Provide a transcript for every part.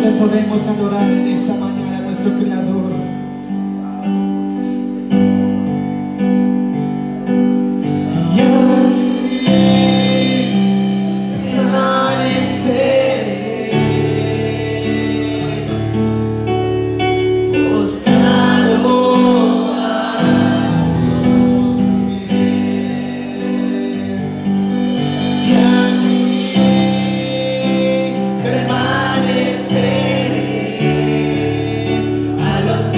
le podemos adorar en esa mañana a nuestro Creador. Y permaneceré a los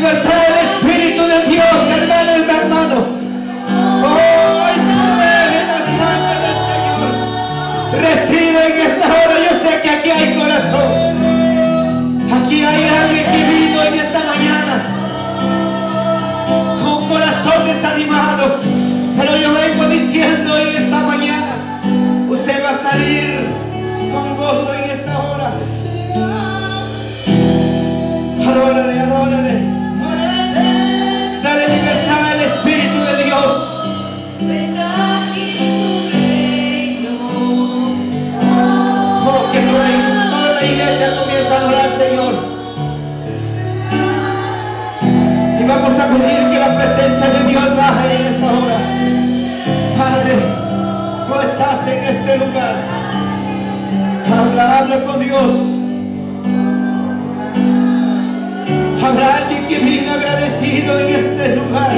libertad del Espíritu de Dios, hermano y hermano. Oh, el poder en la sangre del Señor. Recibe en esta hora. Yo sé que aquí hay corazón. Aquí hay alguien que vino en esta mañana con corazón desanimado. Pero yo vengo diciendo en esta mañana, usted va a salir con gozo en esta hora. Adórale, adórale. Dale libertad al Espíritu de Dios. Oh, que toda la iglesia comienza a adorar al Señor. Y vamos a pedir que la presencia de Dios baje en esta hora. Padre, tú estás en este lugar. Habla con Dios. Habrá alguien que vino agradecido en este lugar.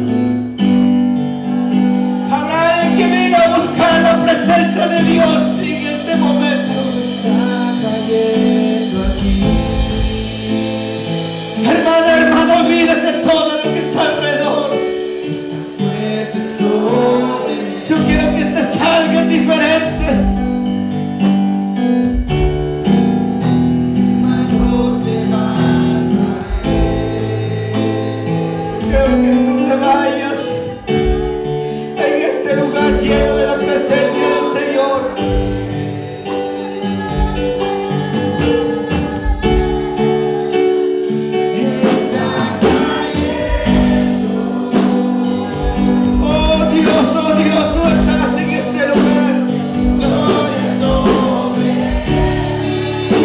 Habrá alguien que vino a buscar la presencia de Dios en este momento. Hermana, hermano, olvídese todo lo que está alrededor. Yo quiero que te salgas diferente. Lleno de la presencia del Señor. Oh Dios, tú estás en este lugar. Gloria sobre mí.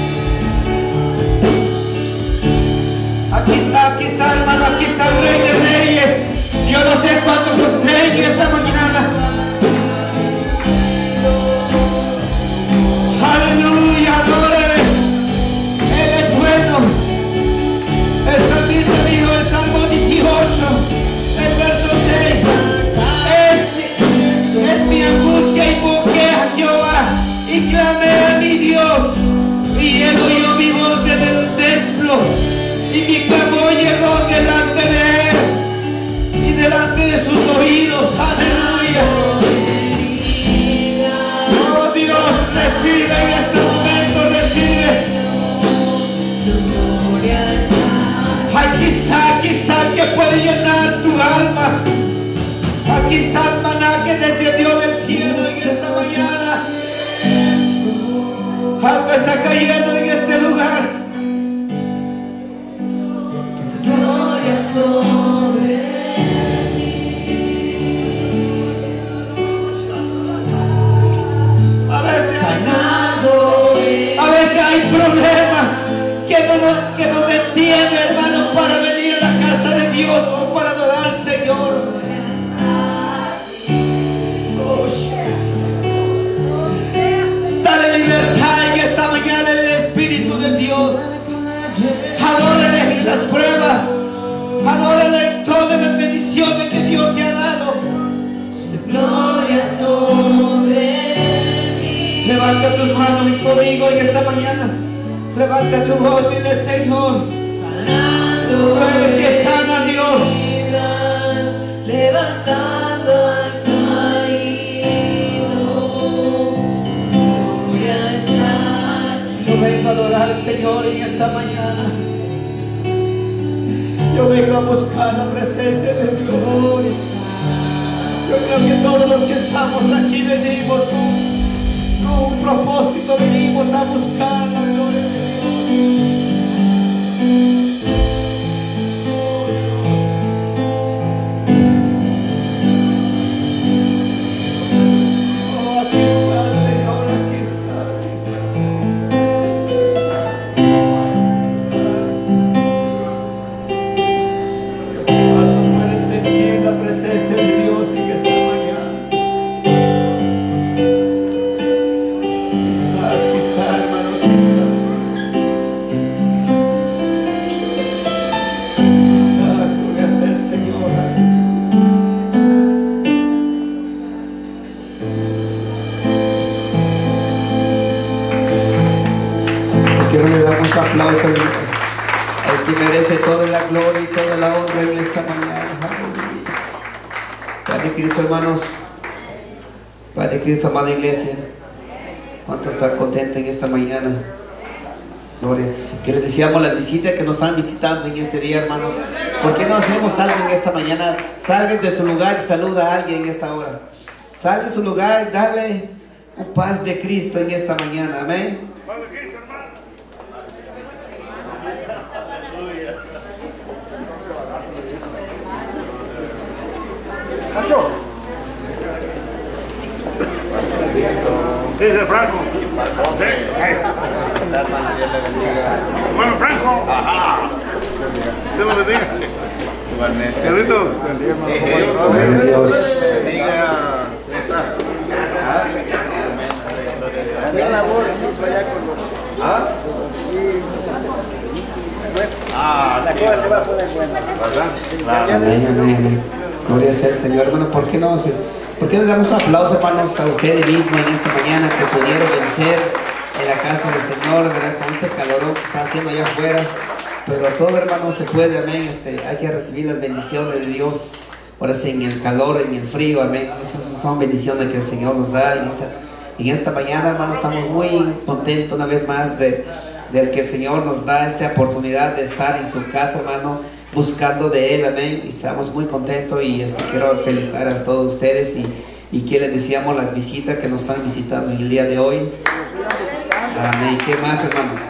Aquí está, hermano, aquí está el Rey de Reyes. Yo no sé cuántos los creen esta mañana. Aleluya, adórale. Él es bueno. El salmista dijo en Salmo 18, el verso 6. Es mi angustia, invoqué a Jehová y clamé a mi Dios. Y él oyó mi voz desde el templo. Y mi clamor llegó delante de él. Delante de sus oídos, aleluya. Oh Dios, recibe en este momento, recibe. Aquí está el que puede llenar tu alma. Aquí está el maná que descendió del cielo en esta mañana. Algo está cayendo en este lugar. Gloria sobre a veces hay problemas que nos detienen, hermanos, para venir a la casa de Dios o para adorar al Señor. Dale libertad en esta mañana el Espíritu de Dios. Adórale en las pruebas. Adórale en todas las bendiciones que Dios te ha dado. Gloria sobre. Levanta tus manos conmigo en esta mañana. Levanta tu voz y dile: Señor, tú eres que sana, Dios. Levantando al caído. Yo vengo a adorar al Señor en esta mañana. Yo vengo a buscar la presencia de Dios. Yo creo que todos los que estamos aquí venimos con un propósito, venimos a buscar la gloria de Dios. Oh, aquí está el Señor, aquí está, aquí está, ¿cuánto puedes sentir la presencia de Dios en esta mañana? Quiero le dar un aplauso al que merece toda la gloria y toda la honra en esta mañana. Aleluya. Padre Cristo, hermanos. Padre Cristo, amada iglesia. ¿Cuántos están contentos en esta mañana? Gloria. Que les decíamos las visitas que nos están visitando en este día, hermanos. ¿Por qué no hacemos algo en esta mañana? Salgan de su lugar y saluda a alguien en esta hora. Sal de su lugar y dale un paz de Cristo en esta mañana. Amén. Dice Franco. Hermano Franco. Ajá. Dios lo bendiga. Igualmente. Dios. La cosa se va a poner buena. ¿Verdad? Amén. Gloria sea al Señor. Hermano, ¿por qué no les damos un aplauso, hermanos, a ustedes mismos en esta mañana que pudieron vencer en la casa del Señor, ¿verdad? Con este calorón que está haciendo allá afuera. Pero todo, hermano, se puede, amén. Hay que recibir las bendiciones de Dios. Ahora sí, en el calor, en el frío, amén. Esas son bendiciones que el Señor nos da. En esta mañana, hermano, estamos muy contentos una vez más del que el Señor nos da esta oportunidad de estar en su casa, hermano, buscando de Él, amén. Y estamos muy contentos y quiero felicitar a todos ustedes y que les decíamos las visitas que nos están visitando en el día de hoy. Amén. ¿Qué más, hermanos?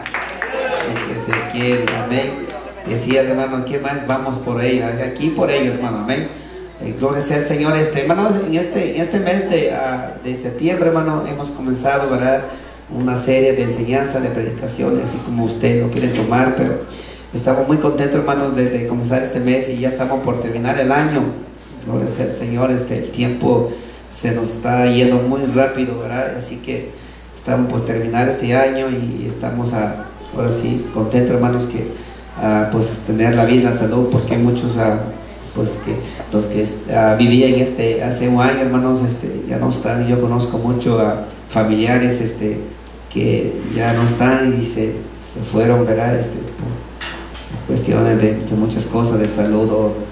El que se quede, amén. Decía, hermano, ¿qué más? Vamos por ellos, aquí por ellos, hermano, amén. Gloria sea al Señor. Hermanos, en este mes de septiembre, hermano, hemos comenzado, ¿verdad?, una serie de enseñanzas, de predicaciones, así como usted lo quiere tomar, pero estamos muy contentos, hermanos, de comenzar este mes y ya estamos por terminar el año. Gloria sea al Señor. El tiempo se nos está yendo muy rápido, ¿verdad? Así que estamos por terminar este año y estamos ahora sí contentos, hermanos, que pues tener la vida, la salud, porque muchos pues que los que vivían hace un año, hermanos, ya no están. Yo conozco mucho a familiares que ya no están y se fueron, ¿verdad? Por cuestiones de muchas cosas, de salud,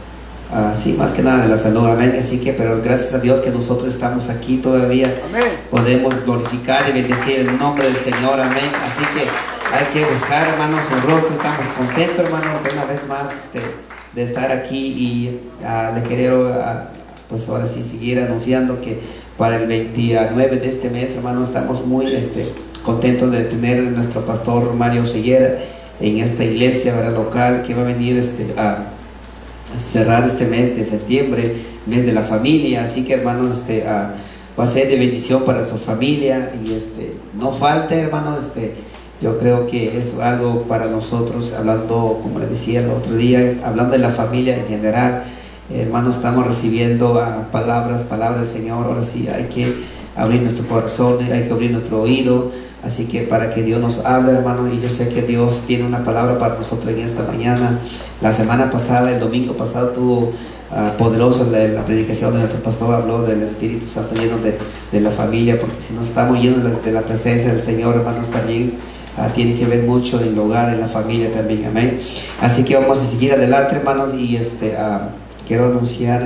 sí, más que nada de la salud, amén. Así que, pero gracias a Dios que nosotros estamos aquí todavía, amén. Podemos glorificar y bendecir el nombre del Señor, amén. Así que hay que buscar, hermanos, su rostro. Estamos contentos, hermanos, una vez más de estar aquí y le quiero pues ahora sí seguir anunciando que para el 29 de este mes, hermanos, estamos muy contentos de tener a nuestro pastor Mario Seguera en esta iglesia, ¿verdad?, local, que va a venir a cerrar este mes de septiembre, mes de la familia. Así que, hermanos, va a ser de bendición para su familia y no falte, hermanos. Yo creo que es algo para nosotros, hablando, como les decía el otro día, hablando de la familia en general, hermanos, estamos recibiendo palabras del Señor. Ahora sí hay que abrir nuestro corazón, hay que abrir nuestro oído, así que para que Dios nos hable, hermano. Y yo sé que Dios tiene una palabra para nosotros en esta mañana. La semana pasada, el domingo pasado, tuvo poderoso la predicación de nuestro pastor. Habló del Espíritu Santo lleno de la familia, porque si no estamos llenos de la presencia del Señor, hermanos, también tiene que ver mucho en el hogar, en la familia también, amén. Así que vamos a seguir adelante, hermanos, y quiero anunciar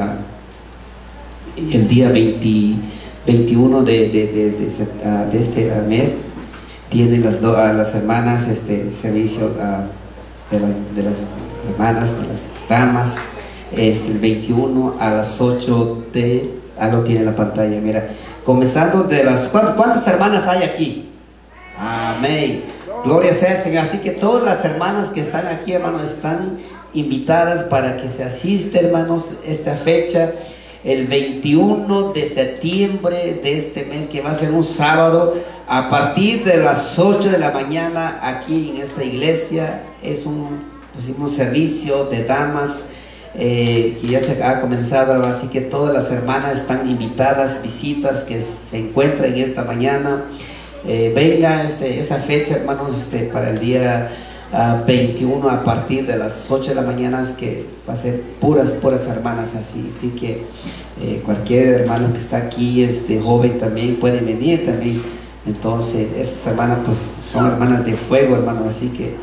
el día 21 de este mes tienen las hermanas servicio de las hermanas, de las damas, el 21 a las 8 lo tiene en la pantalla, mira, comenzando de ¿cuántas hermanas hay aquí? Amén. Gloria sea al Señor. Así que todas las hermanas que están aquí, hermanos, están invitadas para que se asiste, hermanos, esta fecha, el 21 de septiembre de este mes, que va a ser un sábado, a partir de las 8 de la mañana, aquí en esta iglesia. Es un servicio de damas que ya se ha comenzado, así que todas las hermanas están invitadas, visitas que se encuentran en esta mañana. Venga esa fecha, hermanos, para el día 21 a partir de las 8 de la mañana, que va a ser puras hermanas, así que cualquier hermano que está aquí, joven también puede venir también. Entonces esas hermanas pues son hermanas de fuego, hermano, así que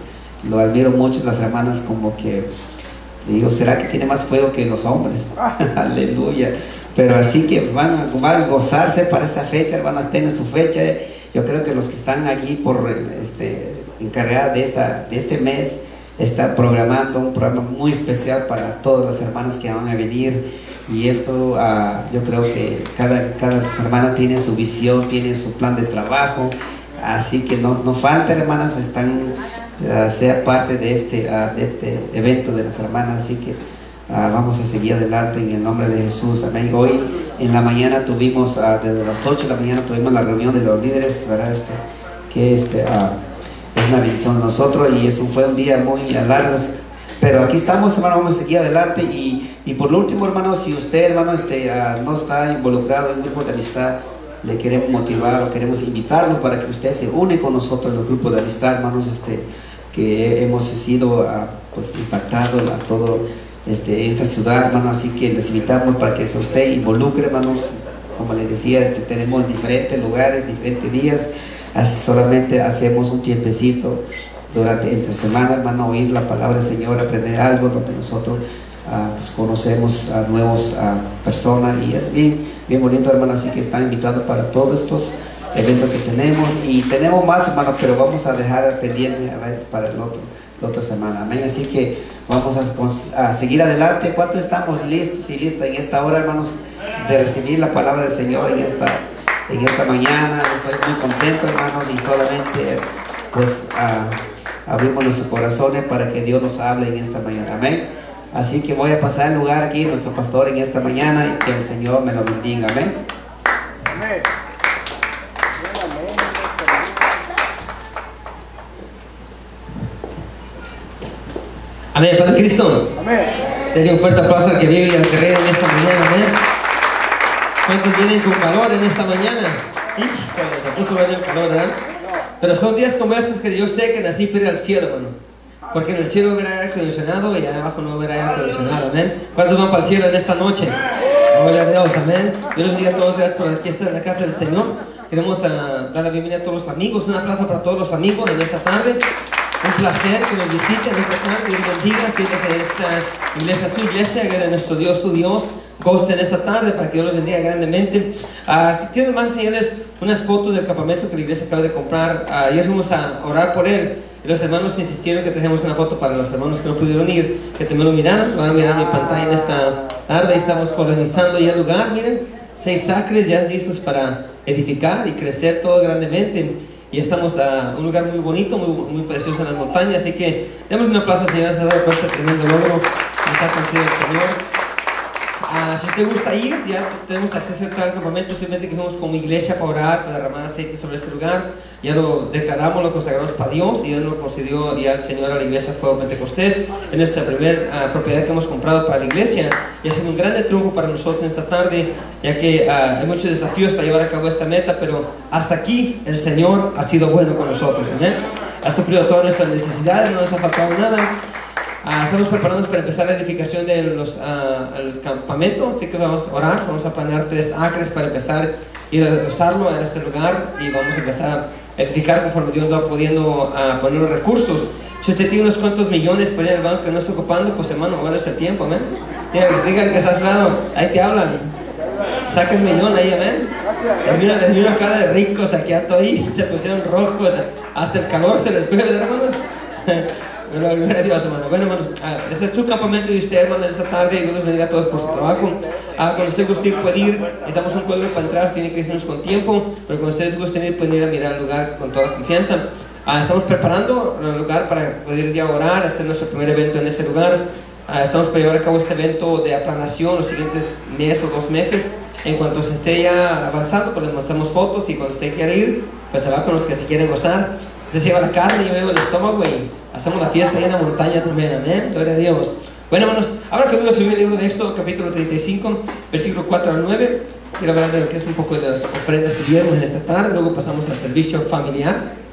lo admiro mucho, las hermanas, como que digo, ¿será que tiene más fuego que los hombres? Aleluya. Pero así que van a gozarse para esa fecha, van a tener su fecha. Yo creo que los que están aquí por encargar de este mes, está programando un programa muy especial para todas las hermanas que van a venir. Y esto, yo creo que cada hermana tiene su visión, tiene su plan de trabajo. Así que no falta, hermanas, sea parte de este evento de las hermanas. Así que vamos a seguir adelante en el nombre de Jesús, amén. Hoy en la mañana tuvimos, desde las 8 de la mañana tuvimos la reunión de los líderes, ¿verdad? Es una bendición de nosotros, y fue un día muy largo, pero aquí estamos, hermano. Vamos a seguir adelante. Y por último, hermano, si usted, hermano, no está involucrado en grupos de amistad, le queremos motivar o queremos invitarlo para que usted se une con nosotros en los grupos de amistad, hermanos, que hemos sido pues impactados a todo esta ciudad, hermano. Así que les invitamos para que se usted involucre, hermanos. Como les decía, tenemos diferentes lugares, diferentes días. Así solamente hacemos un tiempecito entre semana, hermano, oír la palabra del Señor, aprender algo, donde nosotros pues conocemos a nuevas personas, y es bien bonito, hermano. Así que están invitados para todos estos eventos que tenemos, y tenemos más, hermano, pero vamos a dejar pendiente para la otra semana, amén. Así que vamos a seguir adelante. ¿Cuántos estamos listos y listas en esta hora, hermanos, de recibir la palabra del Señor en esta mañana? Estoy muy contento, hermanos, y solamente pues abrimos nuestros corazones para que Dios nos hable en esta mañana, amén. Así que voy a pasar el lugar aquí a nuestro pastor en esta mañana, y que el Señor me lo bendiga, amén. Amén. Amén, Padre Cristo. Amén. Denle un fuerte aplauso al que vive y al que reina en esta mañana, amén. ¿Cuántos vienen con calor en esta mañana? Híjole, se puso bueno el calor, ¿verdad? Pero son días como estos que yo sé que nací para ir al cielo, hermano. Porque en el cielo no verá aire acondicionado, y allá abajo no verá aire acondicionado, amén. ¿Cuántos van para el cielo en esta noche? Gloria a Dios, amén. Dios les bendiga a todos, gracias por aquí estar en la casa del Señor. Queremos dar la bienvenida a todos los amigos. Un aplauso para todos los amigos en esta tarde. Un placer que nos visiten esta tarde. Dios bendiga. Siéntese en esta iglesia, su iglesia, que nuestro Dios, su Dios. Gocen esta tarde para que Dios los bendiga grandemente. Si quieren, más enseñarles unas fotos del campamento que la iglesia acaba de comprar. Y vamos a orar por él. Y los hermanos insistieron que trajéramos una foto para los hermanos que no pudieron ir, que también lo miraron. Van a mirar mi pantalla en esta tarde. Estamos organizando ya el lugar. Miren, 6 acres ya listos para edificar y crecer todo grandemente. Y estamos a un lugar muy bonito, muy precioso en las montañas. Así que démosle un aplauso al Señor por este tremendo logro que nos ha concedido el Señor. Si usted gusta ir, ya tenemos acceso al campamento. Simplemente que fuimos como iglesia para orar, para derramar aceite sobre este lugar. Ya lo declaramos, lo consagramos para Dios, y Dios nos concedió ya el Señor a la iglesia Fuego Pentecostés en nuestra primera propiedad que hemos comprado para la iglesia. Y ha sido un grande triunfo para nosotros en esta tarde, ya que hay muchos desafíos para llevar a cabo esta meta, pero hasta aquí el Señor ha sido bueno con nosotros, ¿amén? Ha suplido todas nuestras necesidades, no nos ha faltado nada. Estamos preparándonos para empezar la edificación del campamento, así que vamos a orar. Vamos a planear 3 acres para empezar a ir a usarlo en este lugar, y vamos a empezar a edificar conforme Dios va pudiendo poner los recursos. Si usted tiene unos cuantos millones para ir al banco que no está ocupando, pues hermano, ahora es el tiempo, amén. Digan que estás lado, ahí te hablan. Saca el millón ahí, amén. Les vino cara de ricos aquí a todos, se pusieron rojos, hasta el calor se les puede, hermano. Gloria a Dios, hermano. Bueno, hermanos, este es su campamento de usted, hermano, esta tarde, y Dios los bendiga a todos por su trabajo. Cuando usted guste ir, puede ir. Necesitamos un código para entrar, tiene que decirnos con tiempo, pero cuando ustedes gusten ir, pueden ir a mirar el lugar con toda confianza. Estamos preparando el lugar para poder ir a orar, hacer nuestro primer evento en este lugar. Estamos para llevar a cabo este evento de aplanación los siguientes mes o 2 meses. En cuanto se esté ya avanzando, pues les mostramos fotos, y cuando usted quiera ir, pues se va con los que se quieren gozar. Usted se lleva la carne, yo llevo el estómago, y hacemos la fiesta ahí en la montaña también, amén. Gloria a Dios. Bueno, hermanos, ahora que voy a subir el libro de Éxodo, capítulo 35, versículo 4 al 9. Quiero hablar de lo que es un poco de las ofrendas que diezmos en esta tarde. Luego pasamos al servicio familiar.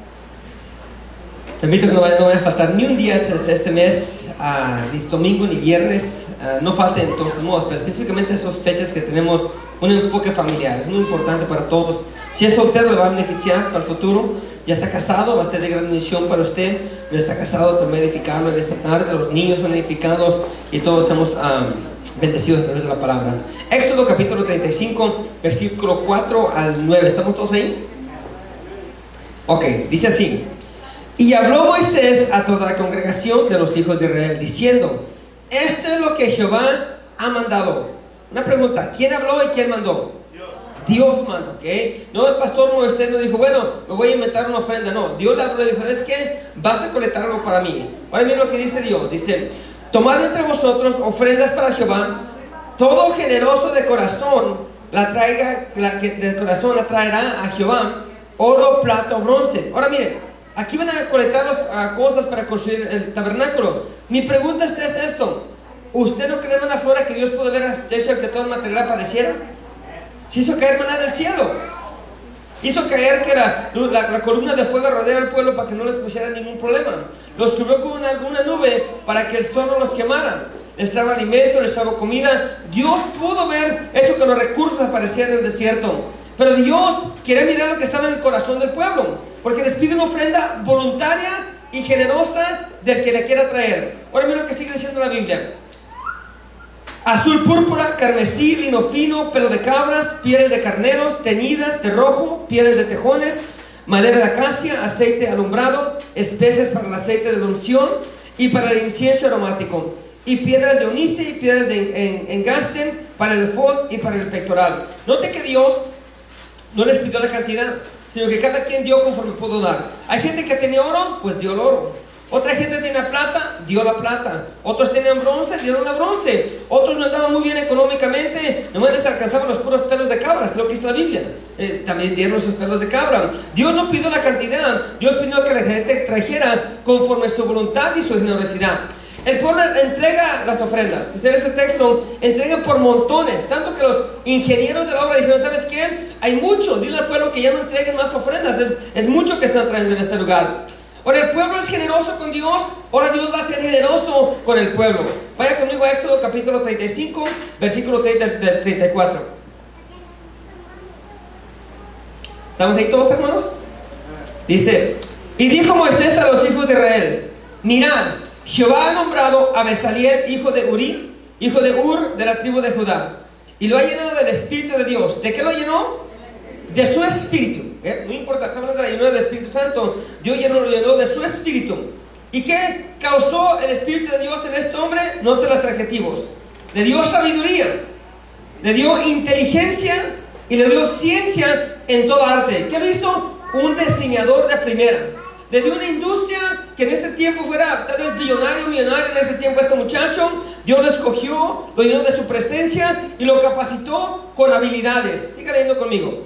Te invito que no vaya a faltar ni un día este mes, ni domingo ni viernes. No falten de todos modos, pero específicamente esas fechas que tenemos un enfoque familiar. Es muy importante para todos Si es soltero, le va a beneficiar para el futuro. Ya está casado, va a ser de gran bendición para usted. No está casado, también edificarlo en esta tarde. Los niños son edificados y todos estamos bendecidos a través de la palabra. Éxodo capítulo 35, versículo 4 al 9. ¿Estamos todos ahí? Ok, dice así: y habló Moisés a toda la congregación de los hijos de Israel, diciendo: esto es lo que Jehová ha mandado. Una pregunta: ¿quién habló y quién mandó? Dios manda, ¿ok? No, el pastor Moisés no dijo, bueno, me voy a inventar una ofrenda. No, Dios le habló y dijo, ¿sabes qué? Vas a colectar algo para mí. Ahora miren lo que dice Dios. Dice: tomad entre vosotros ofrendas para Jehová. Todo generoso de corazón la traerá a Jehová. Oro, plata o bronce. Ahora miren, aquí van a colectar las cosas para construir el tabernáculo. Mi pregunta es esto: ¿usted no cree en una flora que Dios pudo haber hecho que todo el material apareciera? Se hizo caer maná del cielo. Hizo caer que la columna de fuego rodeara al pueblo para que no les pusiera ningún problema. Los cubrió con una nube para que el sol no los quemara. Les trajo alimento, les trajo comida. Dios pudo haber hecho que los recursos aparecieran en el desierto, pero Dios quería mirar lo que estaba en el corazón del pueblo, porque les pide una ofrenda voluntaria y generosa del que le quiera traer. Ahora miren lo que sigue diciendo la Biblia: azul, púrpura, carmesí, lino fino, pelo de cabras, pieles de carneros, teñidas de rojo, pieles de tejones, madera de acacia, aceite alumbrado, especies para el aceite de la unción y para el incienso aromático, y piedras de onice y piedras de engaste para el efod y para el pectoral. Note que Dios no les pidió la cantidad, sino que cada quien dio conforme pudo dar. Hay gente que tenía oro, pues dio el oro. Otra gente tenía plata, dio la plata. Otros tenían bronce, dieron la bronce. Otros no andaban muy bien económicamente, nomás les alcanzaban los puros pelos de cabra, es lo que dice la Biblia. También dieron sus pelos de cabra. Dios no pidió la cantidad, Dios pidió que la gente trajera conforme su voluntad y su generosidad. El pueblo entrega las ofrendas. Si ustedes ese texto, entregan por montones, tanto que los ingenieros de la obra dijeron, ¿sabes qué? Hay mucho, dile al pueblo que ya no entreguen más ofrendas, es mucho que están trayendo en este lugar. Ahora el pueblo es generoso con Dios, ahora Dios va a ser generoso con el pueblo. Vaya conmigo a Éxodo capítulo 35, versículo 34. ¿Estamos ahí todos, hermanos? Dice: y dijo Moisés a los hijos de Israel: mirad, Jehová ha nombrado a Bezaliel, hijo de Uri, hijo de Ur, de la tribu de Judá, y lo ha llenado del Espíritu de Dios. ¿De qué lo llenó? De su Espíritu. Muy importante, estamos hablando de la llenura del Espíritu Santo. Dios lo llenó de su Espíritu. ¿Y qué causó el Espíritu de Dios en este hombre? Note los adjetivos: le dio sabiduría, le dio inteligencia y le dio ciencia en toda arte. ¿Qué lo hizo? Un diseñador de primera. Le dio una industria que en ese tiempo fuera tal vez millonario en ese tiempo este muchacho. Dios lo escogió, lo llenó de su presencia y lo capacitó con habilidades. Siga leyendo conmigo.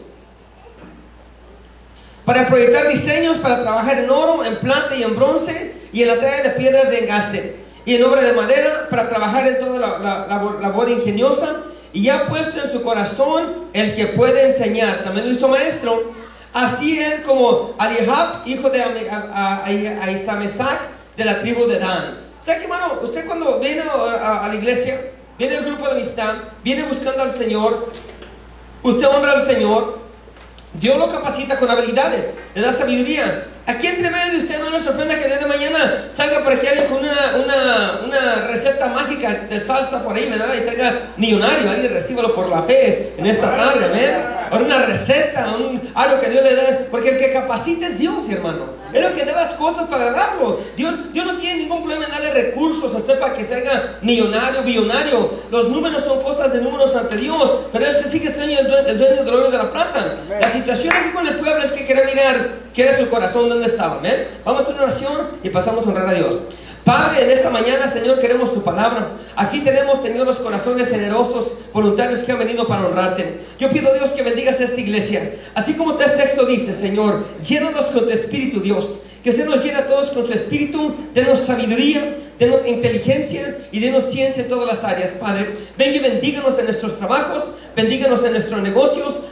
Para proyectar diseños, para trabajar en oro, en plata y en bronce, y en la talla de piedras de engaste, y en obra de madera, para trabajar en toda la labor ingeniosa, y ya ha puesto en su corazón el que puede enseñar. También lo hizo maestro. Así él como Alihab, hijo de Aisamesac, de la tribu de Dan. O sea que, hermano, usted cuando viene a la iglesia, viene al grupo de amistad, viene buscando al Señor, usted honra al Señor, Dios lo capacita con habilidades, le da sabiduría. Aquí entre medio de usted no le sorprenda que el día de mañana salga por aquí alguien con una receta mágica de salsa por ahí, ¿verdad? Y salga millonario, alguien recíbalo por la fe en esta tarde, ¿verdad? O una receta, algo que Dios le dé, porque el que capacita es Dios, hermano. Es lo que da las cosas para darlo. Dios no tiene ningún problema en darle recursos a usted para que salga millonario, billonario. Los números son cosas de números ante Dios, pero Él sigue siendo el dueño del oro y de la plata. La situación aquí con el pueblo es que quiere mirar qué era su corazón, dónde estaba. ¿eh? Vamos a hacer una oración y pasamos a honrar a Dios. Padre, en esta mañana, Señor, queremos tu palabra. Aquí tenemos, Señor, los corazones generosos, voluntarios que han venido para honrarte. Yo pido, Dios, que bendigas a esta iglesia. Así como este texto dice, Señor, llénanos con tu Espíritu, Dios. Que se nos llene a todos con su Espíritu. Denos sabiduría, denos inteligencia y denos ciencia en todas las áreas, Padre. Venga y bendíganos en nuestros trabajos, bendíganos en nuestros negocios,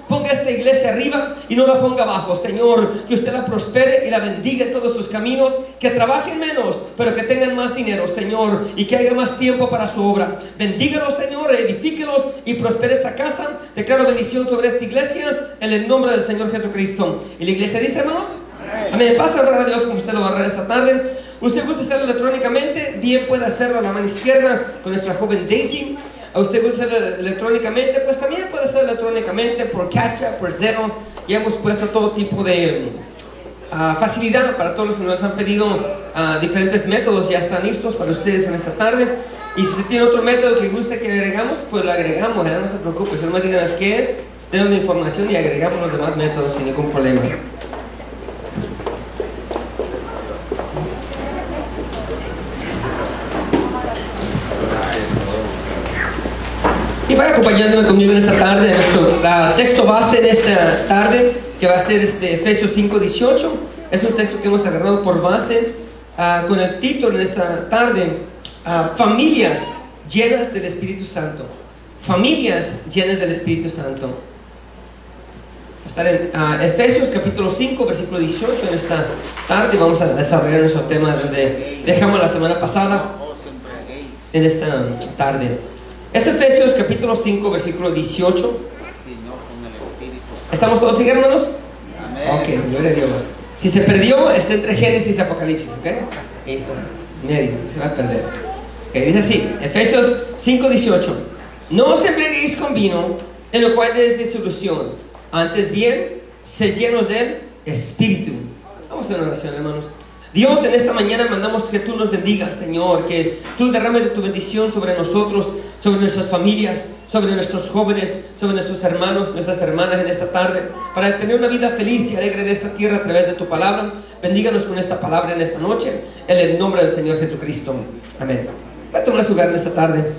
ponga esta iglesia arriba y no la ponga abajo. Señor, que usted la prospere y la bendiga en todos sus caminos, que trabajen menos, pero que tengan más dinero, Señor, y que haya más tiempo para su obra. Bendígalos, Señor, edifíquelos y prospere esta casa. Declaro bendición sobre esta iglesia en el nombre del Señor Jesucristo. Y la iglesia dice, hermanos, amén. Pasa a orar a Dios como usted lo va a orar esta tarde. Usted gusta hacerlo electrónicamente, bien puede hacerlo a la mano izquierda con nuestra joven Daisy. A usted gusta hacerlo electrónicamente, pues también puede hacerlo electrónicamente por Cash App, por Zelle. Y hemos puesto todo tipo de facilidad para todos los que nos han pedido diferentes métodos. Ya están listos para ustedes en esta tarde. Y si tiene otro método que guste que agregamos, pues lo agregamos, no se preocupe. Si no me digan qué es, den la información y agregamos los demás métodos sin ningún problema. Y vaya acompañándome conmigo en esta tarde. Nuestro texto base en esta tarde, que va a ser Efesios 5:18. Es un texto que hemos agarrado por base con el título en esta tarde, familias llenas del Espíritu Santo. Familias llenas del Espíritu Santo. Va a estar en Efesios capítulo 5, versículo 18 en esta tarde. Vamos a desarrollar nuestro tema donde dejamos la semana pasada en esta tarde. Es Efesios capítulo 5, versículo 18. ¿Estamos todos aquí, hermanos? Ok, gloria a Dios. Si se perdió, está entre Génesis y Apocalipsis, ¿ok? Ahí está, medio, se va a perder. Okay, dice así, Efesios 5, 18. No os embriaguéis con vino, en lo cual es disolución. Antes bien, sed llenos del Espíritu. Vamos a una oración, hermanos. Dios, en esta mañana mandamos que tú nos bendigas, Señor, que tú derrames de tu bendición sobre nosotros, sobre nuestras familias, sobre nuestros jóvenes, sobre nuestros hermanos, nuestras hermanas en esta tarde, para tener una vida feliz y alegre en esta tierra a través de tu palabra. Bendíganos con esta palabra en esta noche, en el nombre del Señor Jesucristo. Amén. Voy a tomar su lugar en esta tarde.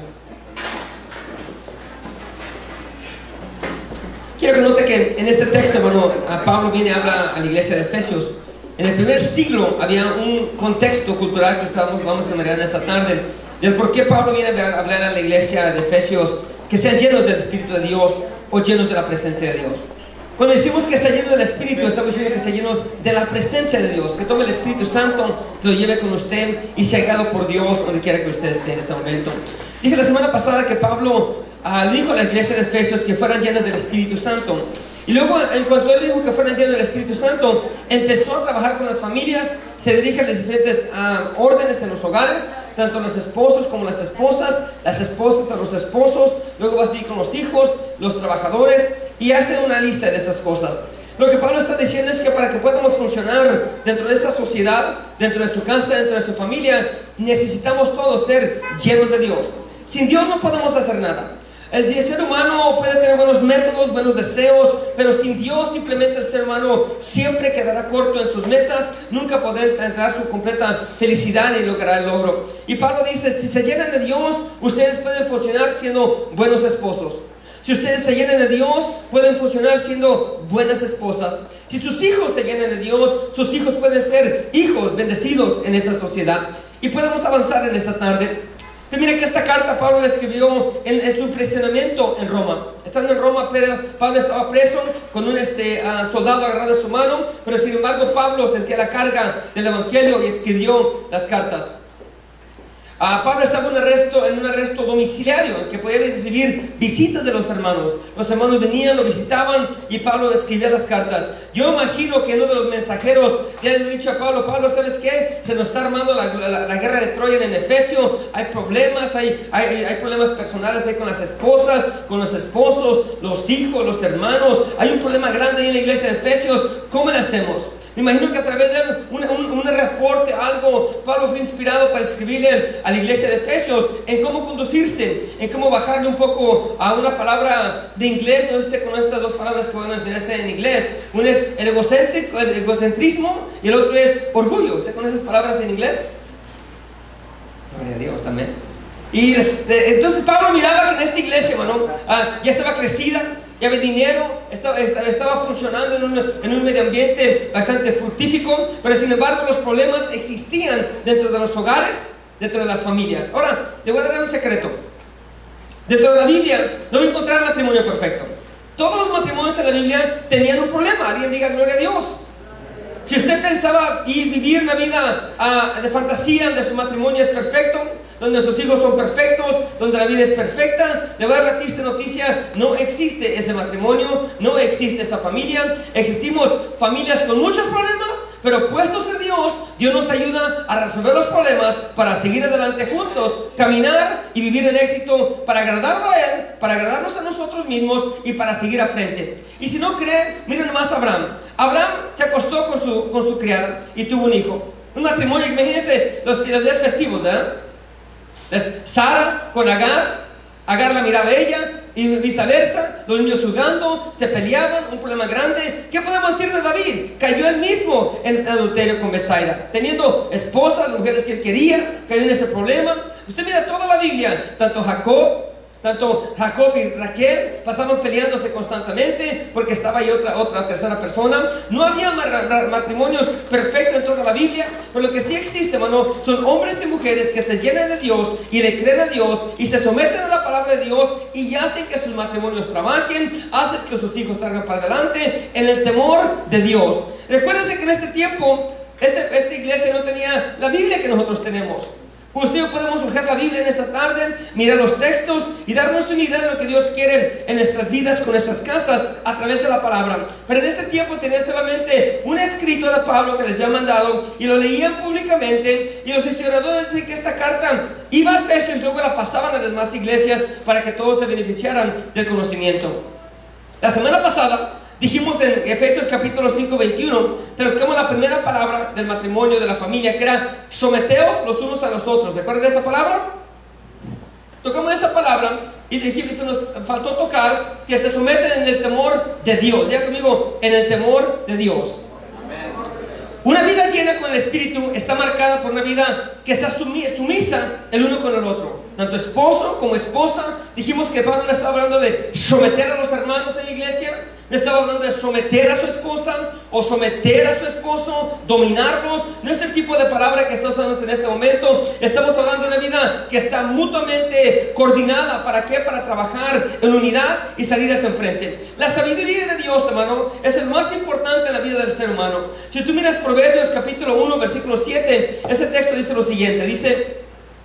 Quiero que note que en este texto, hermano, Pablo viene y habla a la iglesia de Efesios. En el primer siglo había un contexto cultural que vamos a mirar en esta tarde, del por qué Pablo viene a hablar a la iglesia de Efesios que sean llenos del Espíritu de Dios o llenos de la presencia de Dios. Cuando decimos que sea lleno del Espíritu, estamos diciendo que sea llenos de la presencia de Dios, que tome el Espíritu Santo, que lo lleve con usted y sea guiado por Dios donde quiera que usted esté en ese momento. Dije la semana pasada que Pablo le dijo a la iglesia de Efesios que fueran llenos del Espíritu Santo. Y luego, en cuanto él dijo que fueran llenos del Espíritu Santo, empezó a trabajar con las familias, se dirige a las diferentes órdenes en los hogares, tanto los esposos como las esposas a los esposos, luego va a seguir con los hijos, los trabajadores, y hace una lista de estas cosas. Lo que Pablo está diciendo es que para que podamos funcionar dentro de esta sociedad, dentro de su casa, dentro de su familia, necesitamos todos ser llenos de Dios. Sin Dios no podemos hacer nada. El ser humano puede tener buenos métodos, buenos deseos, pero sin Dios simplemente el ser humano siempre quedará corto en sus metas, nunca podrá encontrar su completa felicidad ni lograr el logro. Y Pablo dice, si se llenan de Dios, ustedes pueden funcionar siendo buenos esposos. Si ustedes se llenan de Dios, pueden funcionar siendo buenas esposas. Si sus hijos se llenan de Dios, sus hijos pueden ser hijos bendecidos en esta sociedad. Y podemos avanzar en esta tarde. Mira que esta carta Pablo la escribió en su impresionamiento en Roma. Estando en Roma, Pablo estaba preso con un soldado agarrado en su mano, pero sin embargo Pablo sentía la carga del evangelio y escribió las cartas. Pablo estaba en un arresto domiciliario que podía recibir visitas de los hermanos. Los hermanos venían, lo visitaban y Pablo escribía las cartas. Yo imagino que uno de los mensajeros ya le ha dicho a Pablo, ¿sabes qué? Se nos está armando la guerra de Troya en Efesio. Hay problemas, hay problemas personales ahí con las esposas, con los esposos, los hijos, los hermanos. Hay un problema grande ahí en la iglesia de Efesios. ¿Cómo le hacemos? Me imagino que a través de un reporte, algo, Pablo fue inspirado para escribirle a la iglesia de Efesios en cómo conducirse, en cómo bajarle un poco a una palabra de inglés. No sé con estas dos palabras que voy a mencionar en inglés. Uno es el egocentrismo y el otro es orgullo. ¿Usted conoce esas palabras en inglés? Gloria a Dios, amén. Y entonces Pablo miraba que en esta iglesia, hermano, ya estaba crecida, ya había dinero, estaba funcionando en un medio ambiente bastante fructífero, pero sin embargo los problemas existían dentro de los hogares, dentro de las familias. Ahora, le voy a dar un secreto. Dentro de la Biblia no voy a encontrar matrimonio perfecto. Todos los matrimonios en la Biblia tenían un problema. Alguien diga gloria a Dios. Si usted pensaba vivir una vida de fantasía, donde su matrimonio es perfecto, donde sus hijos son perfectos, donde la vida es perfecta, le voy a dar la triste noticia: no existe ese matrimonio, no existe esa familia. Existimos familias con muchos problemas, pero puestos en Dios, Dios nos ayuda a resolver los problemas para seguir adelante juntos, caminar y vivir en éxito, para agradarlo a Él, para agradarnos a nosotros mismos y para seguir a frente. Y si no creen, miren nomás a Abraham. Abraham se acostó con su criada y tuvo un hijo. Un matrimonio, imagínense los días festivos, ¿verdad? Sara con Agar, Agar la miraba a ella y viceversa, los niños jugando, se peleaban, un problema grande. ¿Qué podemos decir de David? Cayó él mismo en adulterio con Betsaida, teniendo esposas, las mujeres que él quería, cayó en ese problema. Usted mira toda la Biblia, tanto Jacob y Raquel pasaban peleándose constantemente porque estaba ahí otra tercera persona. No había matrimonios perfectos en toda la Biblia, pero lo que sí existe, hermano, son hombres y mujeres que se llenan de Dios y le creen a Dios y se someten a la palabra de Dios y hacen que sus matrimonios trabajen, hacen que sus hijos salgan para adelante en el temor de Dios. Recuérdense que en este tiempo esta iglesia no tenía la Biblia que nosotros tenemos. Usted y yo podemos buscar la Biblia en esta tarde, mirar los textos y darnos una idea de lo que Dios quiere en nuestras vidas, con nuestras casas, a través de la palabra. Pero en este tiempo tenía solamente un escrito de Pablo que les había mandado y lo leían públicamente, y los historiadores dicen que esta carta iba a Efesios y luego la pasaban a las demás iglesias para que todos se beneficiaran del conocimiento. La semana pasada dijimos en Efesios capítulo 5, 21, traducimos la primera palabra del matrimonio, de la familia, que era someteos los unos a los otros. ¿Recuerdan esa palabra? Tocamos esa palabra y dijimos, nos faltó tocar que se someten en el temor de Dios. Diga conmigo, en el temor de Dios. Una vida llena con el Espíritu está marcada por una vida que está sumisa el uno con el otro. Tanto esposo como esposa. Dijimos que Pablo no estaba hablando de someter a los hermanos en la iglesia, no estaba hablando de someter a su esposa o someter a su esposo, dominarlos. No es el tipo de palabra que estamos hablando en este momento. Estamos hablando de una vida que está mutuamente coordinada. ¿Para qué? Para trabajar en unidad y salir hacia enfrente. La sabiduría de Dios, hermano, es el más importante en la vida del ser humano. Si tú miras Proverbios capítulo 1, versículo 7, ese texto dice lo siguiente, dice: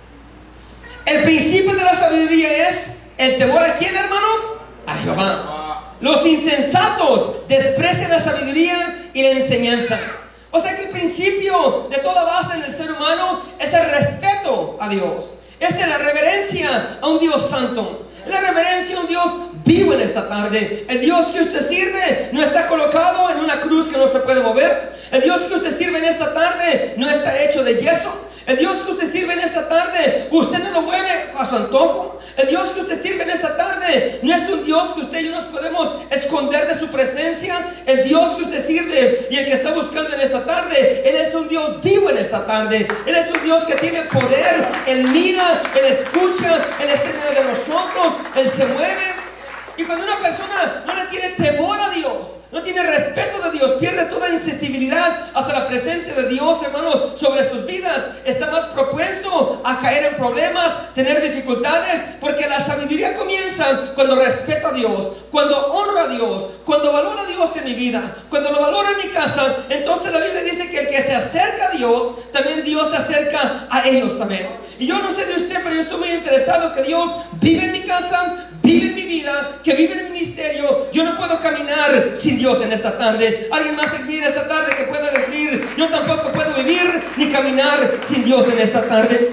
el principio de la sabiduría es el temor ¿a quién, hermanos? A Jehová. Los insensatos desprecian la sabiduría y la enseñanza. O sea que el principio de toda base en el ser humano es el respeto a Dios, es la reverencia a un Dios santo, la reverencia a un Dios vivo en esta tarde. El Dios que usted sirve no está colocado en una cruz que no se puede mover. El Dios que usted sirve en esta tarde no está hecho de yeso. El Dios que usted sirve en esta tarde, usted no lo mueve a su antojo. El Dios que usted sirve en esta tarde no es un Dios que usted y yo nos podemos esconder de su presencia. El Dios que usted sirve y el que está buscando en esta tarde, Él es un Dios vivo en esta tarde. Él es un Dios que tiene poder. Él mira, Él escucha, Él está en medio de nosotros, Él se mueve. Y cuando una persona no le tiene temor a Dios, no tiene respeto de Dios, pierde toda sensibilidad hasta la presencia de Dios, hermano, sobre sus vidas, está más propenso a caer en problemas, tener dificultades, porque la sabiduría comienza cuando respeto a Dios, cuando honro a Dios, cuando valoro a Dios en mi vida, cuando lo valoro en mi casa. Entonces la Biblia dice que el que se acerca a Dios, también Dios se acerca a ellos también. Y yo no sé de usted, pero yo estoy muy interesado que Dios vive en mi casa, vive en mi vida, que vive en el ministerio. Yo no puedo caminar sin Dios en esta tarde. ¿Alguien más aquí en esta tarde que pueda decir: yo tampoco puedo vivir ni caminar sin Dios en esta tarde?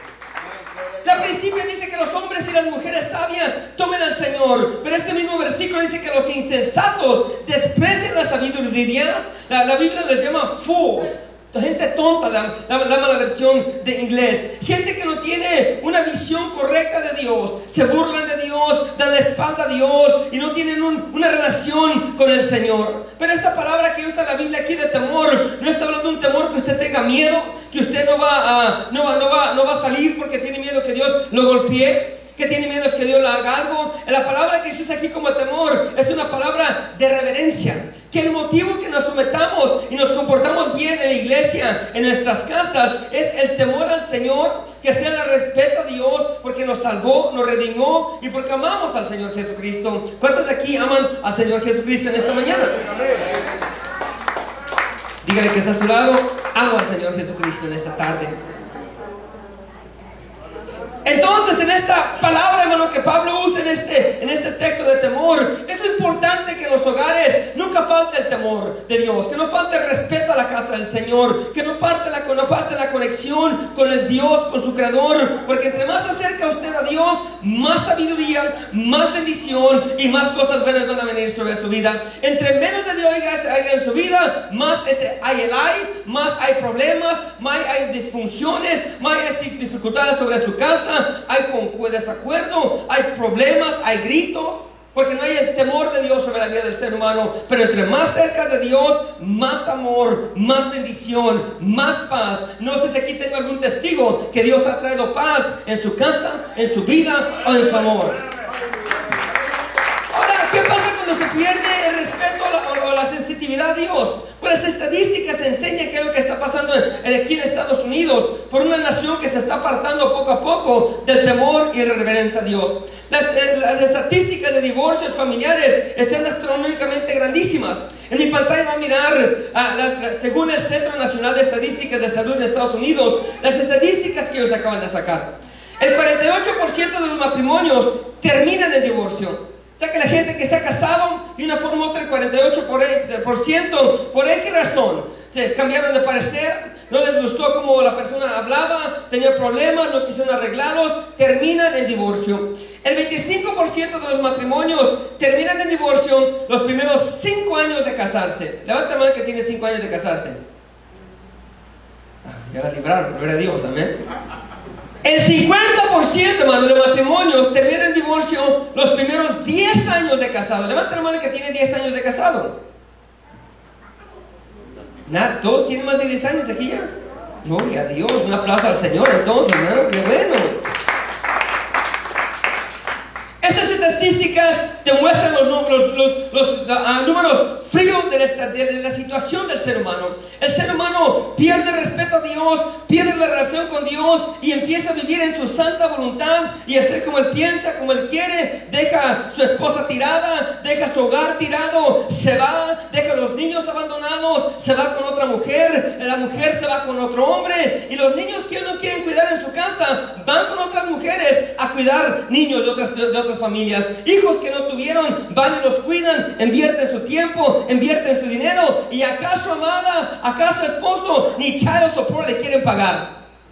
La principio dice que los hombres y las mujeres sabias tomen al Señor, pero este mismo versículo dice que los insensatos desprecian la sabiduría. La Biblia les llama fools. Gente tonta, la versión de inglés. Gente que no tiene una visión correcta de Dios, se burlan de Dios, dan la espalda a Dios y no tienen una relación con el Señor. Pero esta palabra que usa la Biblia aquí de temor, no está hablando de un temor que usted tenga miedo, que usted no va a salir porque tiene miedo que Dios lo golpee, que tiene miedo es que Dios le haga algo. La palabra que se usa aquí como temor es una palabra de reverencia. Que el motivo que nos sometamos y nos comportamos bien en la iglesia, en nuestras casas, es el temor al Señor, que sea el respeto a Dios, porque nos salvó, nos redimió y porque amamos al Señor Jesucristo. ¿Cuántos de aquí aman al Señor Jesucristo en esta mañana? Dígale que está a su lado, amo al Señor Jesucristo en esta tarde. Entonces, en esta palabra, hermano, que Pablo usa en este texto de temor, es lo importante que en los hogares nunca falte el temor de Dios, que no falte el respeto a la casa del Señor, que no falte la conexión con el Dios, con su Creador, porque entre más se acerca usted a Dios, más sabiduría, más bendición y más cosas buenas van a venir sobre su vida. Entre menos de Dios haya en su vida, más hay más hay problemas, más hay disfunciones, más hay dificultades sobre su casa. Hay desacuerdo, hay problemas, hay gritos, porque no hay el temor de Dios sobre la vida del ser humano. Pero entre más cerca de Dios, más amor, más bendición, más paz. No sé si aquí tengo algún testigo que Dios ha traído paz en su casa, en su vida o en su amor. Ahora, ¿qué pasa cuando se pierde el respeto o la sensitividad a Dios? Pues las estadísticas enseñan qué es lo que está pasando aquí en Estados Unidos, por una nación que se está apartando poco a poco del temor y reverencia a Dios. Las estadísticas de divorcios familiares están astronómicamente grandísimas. En mi pantalla va a mirar, según el Centro Nacional de Estadísticas de Salud de Estados Unidos, las estadísticas que ellos acaban de sacar. El 48% de los matrimonios terminan en divorcio. O sea que la gente que se ha casado de una forma u otra, el 48%, ¿por qué razón? Se cambiaron de parecer, no les gustó cómo la persona hablaba, tenía problemas, no quisieron arreglarlos, terminan en divorcio. El 25% de los matrimonios terminan en divorcio los primeros 5 años de casarse. Levanta la mano que tiene 5 años de casarse. Ya la libraron, gloria a Dios, amén. El 50%, hermano, de matrimonios terminan en divorcio los primeros 10 años de casado. Levanta la mano que tiene 10 años de casado. ¿Todos tienen más de 10 años aquí ya? Gloria a Dios, un aplauso al Señor entonces, hermano, qué bueno. Estas estadísticas te muestran los números fríos de la situación del ser humano. El ser humano pierde respeto a Dios, pierde la relación con Dios y empieza a vivir en su santa voluntad y hacer como Él piensa, como Él quiere. Deja a su esposa tirada, deja su hogar tirado, se va, deja a los niños abandonados, se va con otra mujer, la mujer se va con otro hombre, y los niños que no quieren cuidar en su casa van con otras mujeres a cuidar niños de otras familias. Hijos que no tuvieron van y los cuidan, invierten su tiempo, invierten su dinero, y acaso amada, acaso esposo, ni child support le quieren pagar.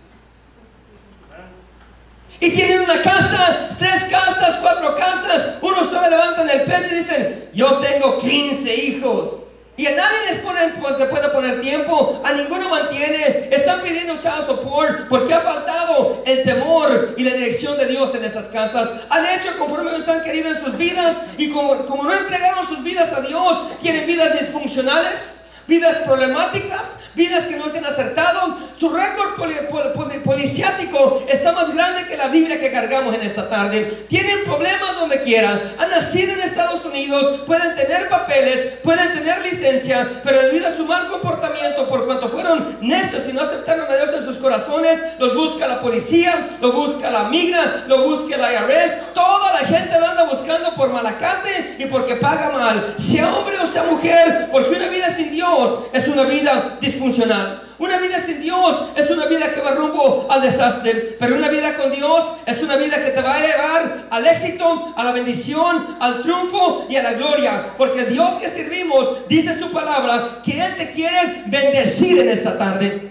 Y tienen una casa, 3 casas, 4 casas. Unos todavía levantan el pecho y dicen: yo tengo 15 hijos. Y a nadie les puede poner tiempo, a ninguno mantiene. Están pidiendo child support porque ha faltado el temor y la dirección de Dios en esas casas. Han hecho conforme ellos han querido en sus vidas, y como no entregaron sus vidas a Dios, tienen vidas disfuncionales, vidas problemáticas, vidas que no se han acertado. Su récord policiático está más grande que la Biblia que cargamos en esta tarde. Tienen problemas donde quieran. Han nacido en Estados Unidos, pueden tener papeles, pueden tener licencia, pero debido a su mal comportamiento, por cuanto fueron necios y no aceptaron a Dios en sus corazones, los busca la policía, los busca la migra, los busca la IRS. Toda la gente lo anda buscando por malacate y porque paga mal, sea hombre o sea mujer, porque una vida sin Dios es una vida disfuncional. Una vida sin Dios es una vida que va rumbo al desastre, pero una vida con Dios es una vida que te va a llevar al éxito, a la bendición, al triunfo y a la gloria, porque el Dios que servimos dice su palabra que Él te quiere bendecir en esta tarde.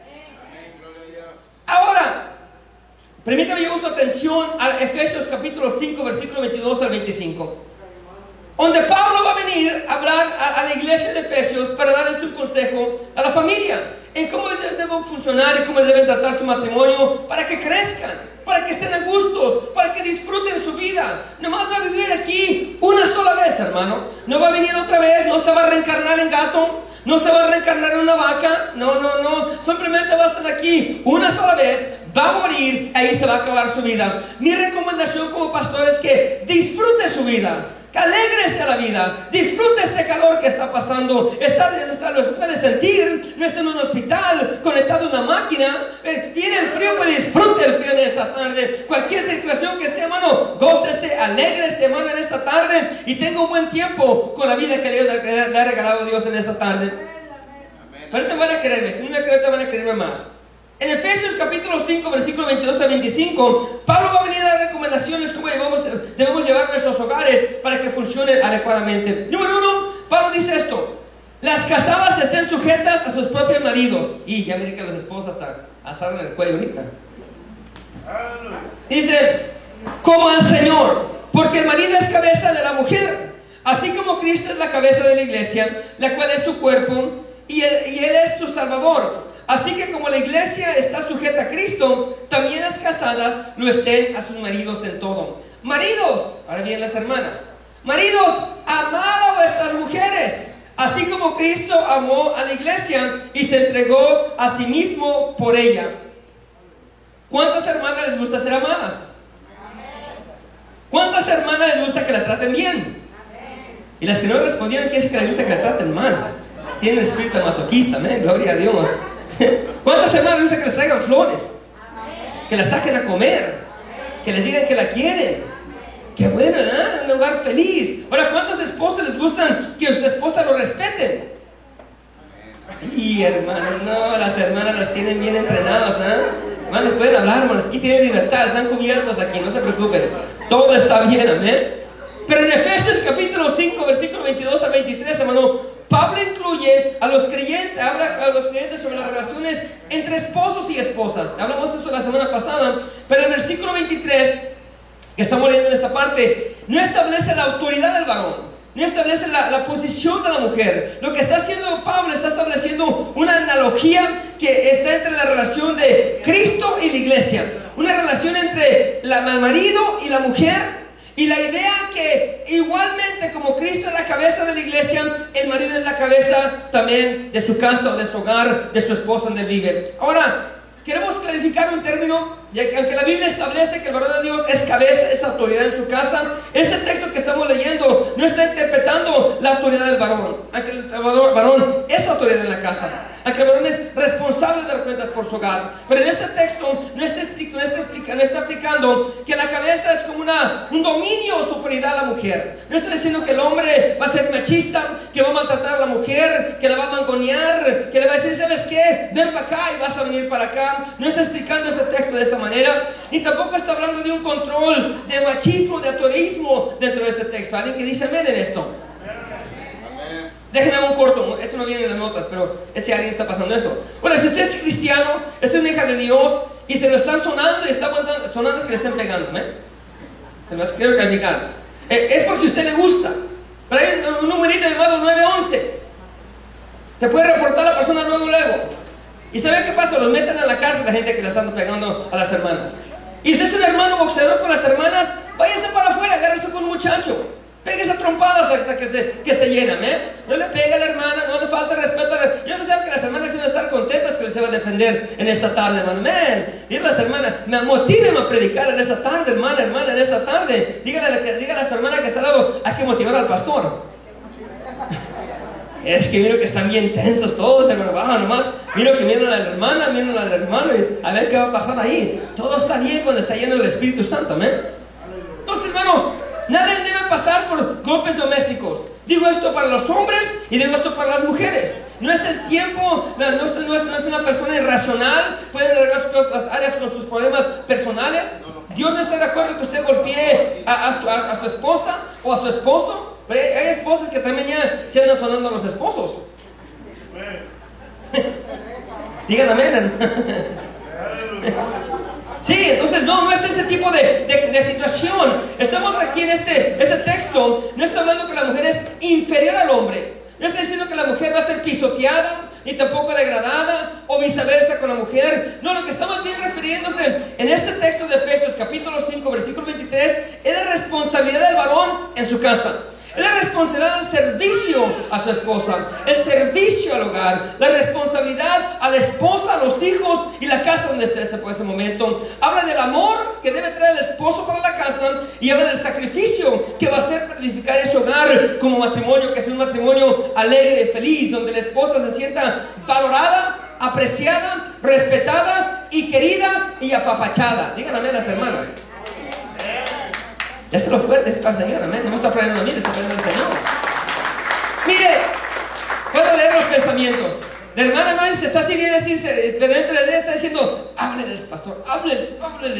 Ahora, permítame llevar su atención a Efesios capítulo 5, versículo 22 al 25. Donde Pablo va a venir a hablar a la iglesia de Efesios para darles un consejo a la familia en cómo deben funcionar y cómo deben tratar su matrimonio para que crezcan, para que estén a gustos, para que disfruten su vida. Nomás va a vivir aquí una sola vez, hermano. No va a venir otra vez, no se va a reencarnar en gato, no se va a reencarnar en una vaca. No. Simplemente va a estar aquí una sola vez, va a morir, ahí se va a acabar su vida. Mi recomendación como pastor es que disfrute su vida. Alégrese a la vida, disfrute este calor que está pasando. Lo puede sentir, no está en un hospital, conectado a una máquina. Viene el frío, pues disfrute el frío en esta tarde. Cualquier situación que sea, hermano, gócese, alégrese, hermano, en esta tarde. Y tenga un buen tiempo con la vida que le ha regalado Dios en esta tarde. Pero te van a quererme, si no me creen, te van a quererme más. En Efesios capítulo 5, versículo 22 al 25, Pablo va a venir a dar recomendaciones cómo debemos llevar nuestros hogares para que funcionen adecuadamente. Número 1, Pablo dice esto: las casadas estén sujetas a sus propios maridos. Y ya miren que las esposas hasta asaron el cuello ahorita. Dice, como al Señor, porque el marido es cabeza de la mujer, así como Cristo es la cabeza de la iglesia, la cual es su cuerpo, y él es su salvador. Así que como la iglesia está sujeta a Cristo, también las casadas lo estén a sus maridos en todo. Maridos, ahora vienen las hermanas. Maridos, amad a vuestras mujeres, así como Cristo amó a la iglesia y se entregó a sí mismo por ella. ¿Cuántas hermanas les gusta ser amadas? ¿Cuántas hermanas les gusta que la traten bien? Y las que no respondieron, quiere decir que les gusta que la traten mal. Tienen el espíritu masoquista, amén, gloria a Dios. ¿Cuántas hermanas les gusta que les traigan flores? Que las saquen a comer, que les digan que la quieren. Qué bueno, ¿verdad? Un hogar feliz. Ahora, ¿cuántos esposos les gustan que su esposa lo respeten? Y hermanos, no, las hermanas las tienen bien entrenadas, ¿eh? Hermanos, pueden hablar, hermanos, aquí tienen libertad, están cubiertos aquí, no se preocupen. Todo está bien, amén. Pero en Efesios capítulo 5, versículo 22 al 23, hermano, Pablo incluye a los creyentes, habla a los creyentes sobre las relaciones entre esposos y esposas. Hablamos de eso la semana pasada, pero en el versículo 23, que estamos leyendo en esta parte, no establece la autoridad del varón, no establece la posición de la mujer. Lo que está haciendo Pablo, está estableciendo una analogía que está entre la relación de Cristo y la iglesia, una relación entre el marido y la mujer. Y la idea que igualmente como Cristo es la cabeza de la iglesia, el marido es la cabeza también de su casa, de su hogar, de su esposa donde vive. Ahora, queremos clarificar un término, ya que aunque la Biblia establece que el varón de Dios es cabeza, es autoridad en su casa, este texto que estamos leyendo no está interpretando la autoridad del varón. Aunque el varón es autoridad en la casa, aunque el varón es responsable de dar cuentas por su hogar, pero en este texto no está aplicando que la cabeza es como un dominio o superioridad a la mujer. No está diciendo que el hombre va a ser machista, que va a maltratar a la mujer, que la va a mangonear, que le va a decir, ¿sabes qué? Ven para acá y vas a venir para acá. No está explicando ese texto de esa manera, ni tampoco está hablando de un control de machismo, de autorismo dentro de este texto. ¿Alguien que dice amén en esto? Déjenme un corto, eso no viene en las notas, pero ese alguien está pasando eso. Bueno, si usted es cristiano, es una hija de Dios y se lo están sonando y está sonando que le estén pegando, además quiero calificar, es porque a usted le gusta. Pero hay un numerito llamado 911. Se puede reportar a la persona luego. ¿Y sabe qué pasa? Los meten a la cárcel la gente que le están pegando a las hermanas. Y usted es un hermano boxeador con las hermanas, váyase para afuera, agárrese con un muchacho. Péguese a trompadas hasta que se llenan, No le pega a la hermana, no le falta respeto a la... Yo no sé que las hermanas iban a estar contentas que les iba a defender en esta tarde, hermano. Y las hermanas, me motiven a predicar en esta tarde, hermana, en esta tarde. Dígale a su hermana que está al lado, hay que motivar al pastor. Es que miro que están bien tensos todos, hermano. Nomás miro que miran a la hermana, miran al hermano y a ver qué va a pasar ahí. Todo está bien cuando está lleno del Espíritu Santo, Entonces, hermano, nadie debe pasar por golpes domésticos. Digo esto para los hombres y digo esto para las mujeres. No es el tiempo, no es una persona irracional. Pueden arreglar las áreas con sus problemas personales. Dios no está de acuerdo que usted golpee a su esposa o a su esposo. Pero hay esposas que también ya se andan sonando a los esposos. Digan amén. Sí, entonces no es ese tipo de situación. Estamos aquí en este texto. No está hablando que la mujer es inferior al hombre. No está diciendo que la mujer va a ser pisoteada, ni tampoco degradada, o viceversa con la mujer. No, lo que estamos bien refiriéndose en este texto de Efesios capítulo 5, versículo 23, es la responsabilidad del varón en su casa. Es la responsabilidad al servicio a su esposa, el servicio al hogar, la responsabilidad a la esposa, a los hijos y la casa donde esté por ese momento. Habla del amor que debe traer el esposo para la casa y habla del sacrificio que va a hacer para edificar ese hogar como matrimonio, que es un matrimonio alegre, feliz, donde la esposa se sienta valorada, apreciada, respetada y querida y apapachada. Díganme amén las hermanas. Ya está lo fuerte, es para el Señor, amén. No me está aprendiendo a mí, le está aprendiendo al Señor. Mire, puedo leer los pensamientos. La hermana no está así bien así, pero dentro de ella está diciendo, háblele, pastor, háblele,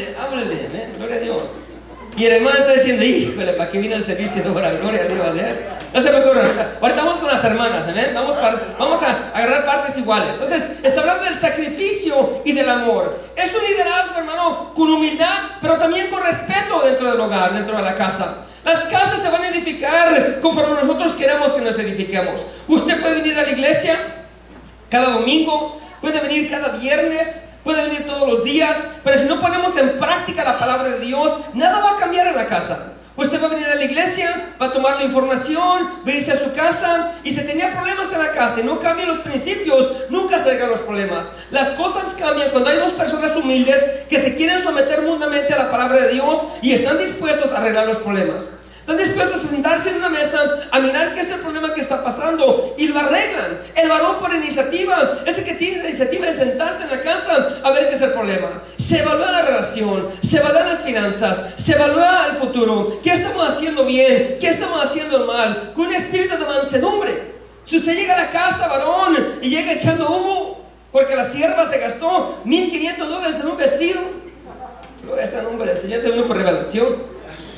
amén, gloria a Dios. Y el hermano está diciendo, híjole, ¿para qué vino el servicio de obra? Gloria a Dios, ¿vale? No se preocupen, ahorita vamos con las hermanas, amén. Vamos a agarrar partes iguales. Entonces, está hablando del sacrificio y del amor. Es un liderazgo, hermano, con humildad, pero también con respeto dentro del hogar, dentro de la casa. Las casas se van a edificar conforme nosotros queramos que nos edifiquemos. Usted puede venir a la iglesia cada domingo, puede venir cada viernes, puede venir todos los días, pero si no ponemos en práctica la palabra de Dios, nada va a cambiar en la casa. Usted va a venir a la iglesia, va a tomar la información, va a irse a su casa, y si tenía problemas en la casa y no cambian los principios, nunca se arreglan los problemas. Las cosas cambian cuando hay dos personas humildes que se quieren someter mundamente a la palabra de Dios y están dispuestos a arreglar los problemas. Están dispuestos a sentarse en una mesa, a mirar qué es el problema que está pasando y lo arreglan. El varón por iniciativa es el que tiene la iniciativa de sentarse en la casa a ver qué es el problema. Se evalúa la relación, se evalúan las finanzas, se evalúa el futuro. ¿Qué estamos haciendo bien? ¿Qué estamos haciendo mal? Con un espíritu de mansedumbre. Si usted llega a la casa, varón, y llega echando humo porque la sierva se gastó $1,500 en un vestido, gloria a ese nombre, el Señor se vino por revelación.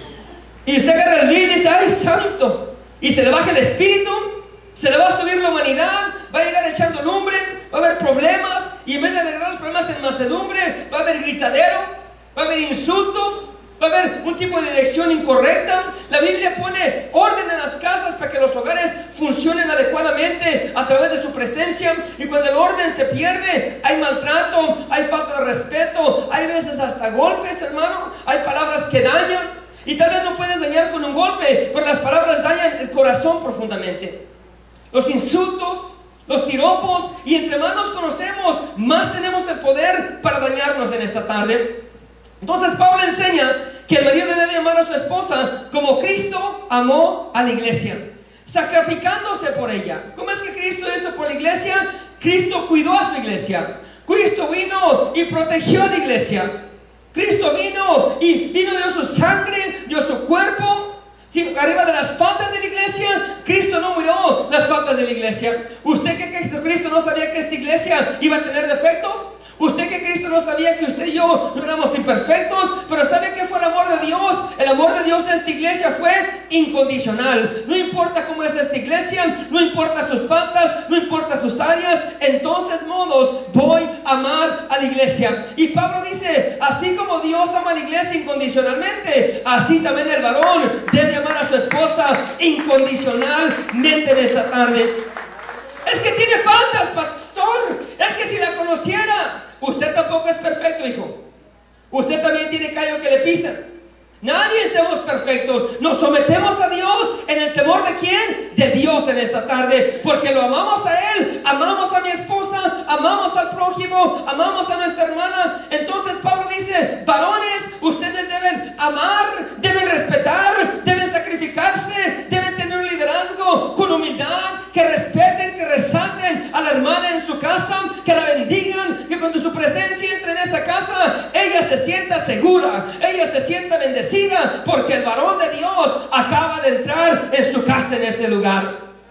Y usted agarra el vino y dice, ¡ay, santo! Y se le baja el espíritu, se le va a subir la humanidad, va a llegar echando lumbre, va a haber problemas, y en vez de arreglar los problemas en mansedumbre, va a haber gritadero, va a haber insultos, va a haber un tipo de dirección incorrecta. La Biblia pone orden en las casas para que los hogares funcionen adecuadamente a través de su presencia, y cuando el orden se pierde, hay maltrato, hay falta de respeto, hay veces hasta golpes, hermano, hay palabras que dañan. Y tal vez no puedes dañar con un golpe, pero las palabras dañan el corazón profundamente. Los insultos, los tiropos, y entre más nos conocemos, más tenemos el poder para dañarnos en esta tarde. Entonces Pablo enseña que el marido debe amar a su esposa como Cristo amó a la iglesia, sacrificándose por ella. ¿Cómo es que Cristo hizo por la iglesia? Cristo cuidó a su iglesia. Cristo vino y protegió a la iglesia. Cristo vino y dio su sangre, dio su cuerpo. Sí, arriba de las faltas de la iglesia, Cristo no murió las faltas de la iglesia. ¿Usted cree que Cristo no sabía que esta iglesia iba a tener defectos? ¿Usted que Cristo no sabía que usted y yo no éramos imperfectos? Pero ¿sabe qué fue el amor de Dios? El amor de Dios en esta iglesia fue incondicional. No importa cómo es esta iglesia, no importa sus faltas, no importa sus áreas, en todos modos voy a amar a la iglesia. Y Pablo dice, así como Dios ama a la iglesia incondicionalmente, así también el varón debe amar a su esposa incondicionalmente en esta tarde. Es que tiene faltas, pastor. Es que si la conociera. Usted tampoco es perfecto, hijo. Usted también tiene callo que le pisan. Nadie somos perfectos. Nos sometemos a Dios en el temor de ¿quién? De Dios en esta tarde. Porque lo amamos a Él, amamos a mi esposa, amamos al prójimo, amamos a nuestra hermana. Entonces Pablo dice, varones, ustedes deben amar, deben respetar, deben sacrificarse, deben tener un liderazgo con humildad, que respeten, que resalten a la hermana en su casa, que la bendigan, que cuando su presencia entre en esa casa, ella se sienta segura, ella se sienta bendecida, porque el varón de Dios acaba de entrar en su casa, en ese lugar.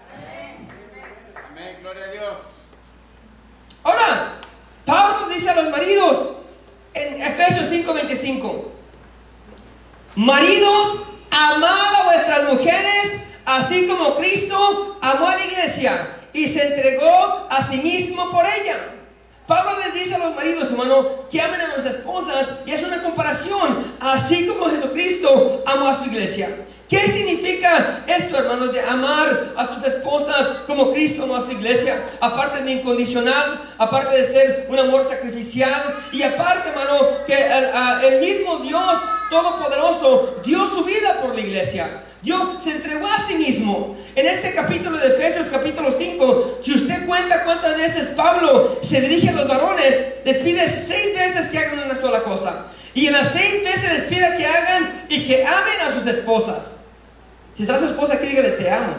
Amén, gloria a Dios. Ahora, Pablo dice a los maridos en Efesios 5:25, maridos, amad a vuestras mujeres, así como Cristo amó a la iglesia y se entregó a sí mismo por ella. Pablo les dice a los maridos, hermano, que amen a sus esposas, y es una comparación, así como Jesucristo amó a su iglesia. ¿Qué significa esto, hermanos, de amar a sus esposas como Cristo amó a su iglesia? Aparte de incondicional, aparte de ser un amor sacrificial, y aparte, hermano, que el mismo Dios Todopoderoso dio su vida por la iglesia. Dios se entregó a sí mismo. En este capítulo de Efesios, capítulo 5, si usted cuenta cuántas veces Pablo se dirige a los varones, les pide 6 veces que hagan una sola cosa. Y en las 6 veces les pide que hagan y que amen a sus esposas. Si está su esposa aquí, dígale, te amo.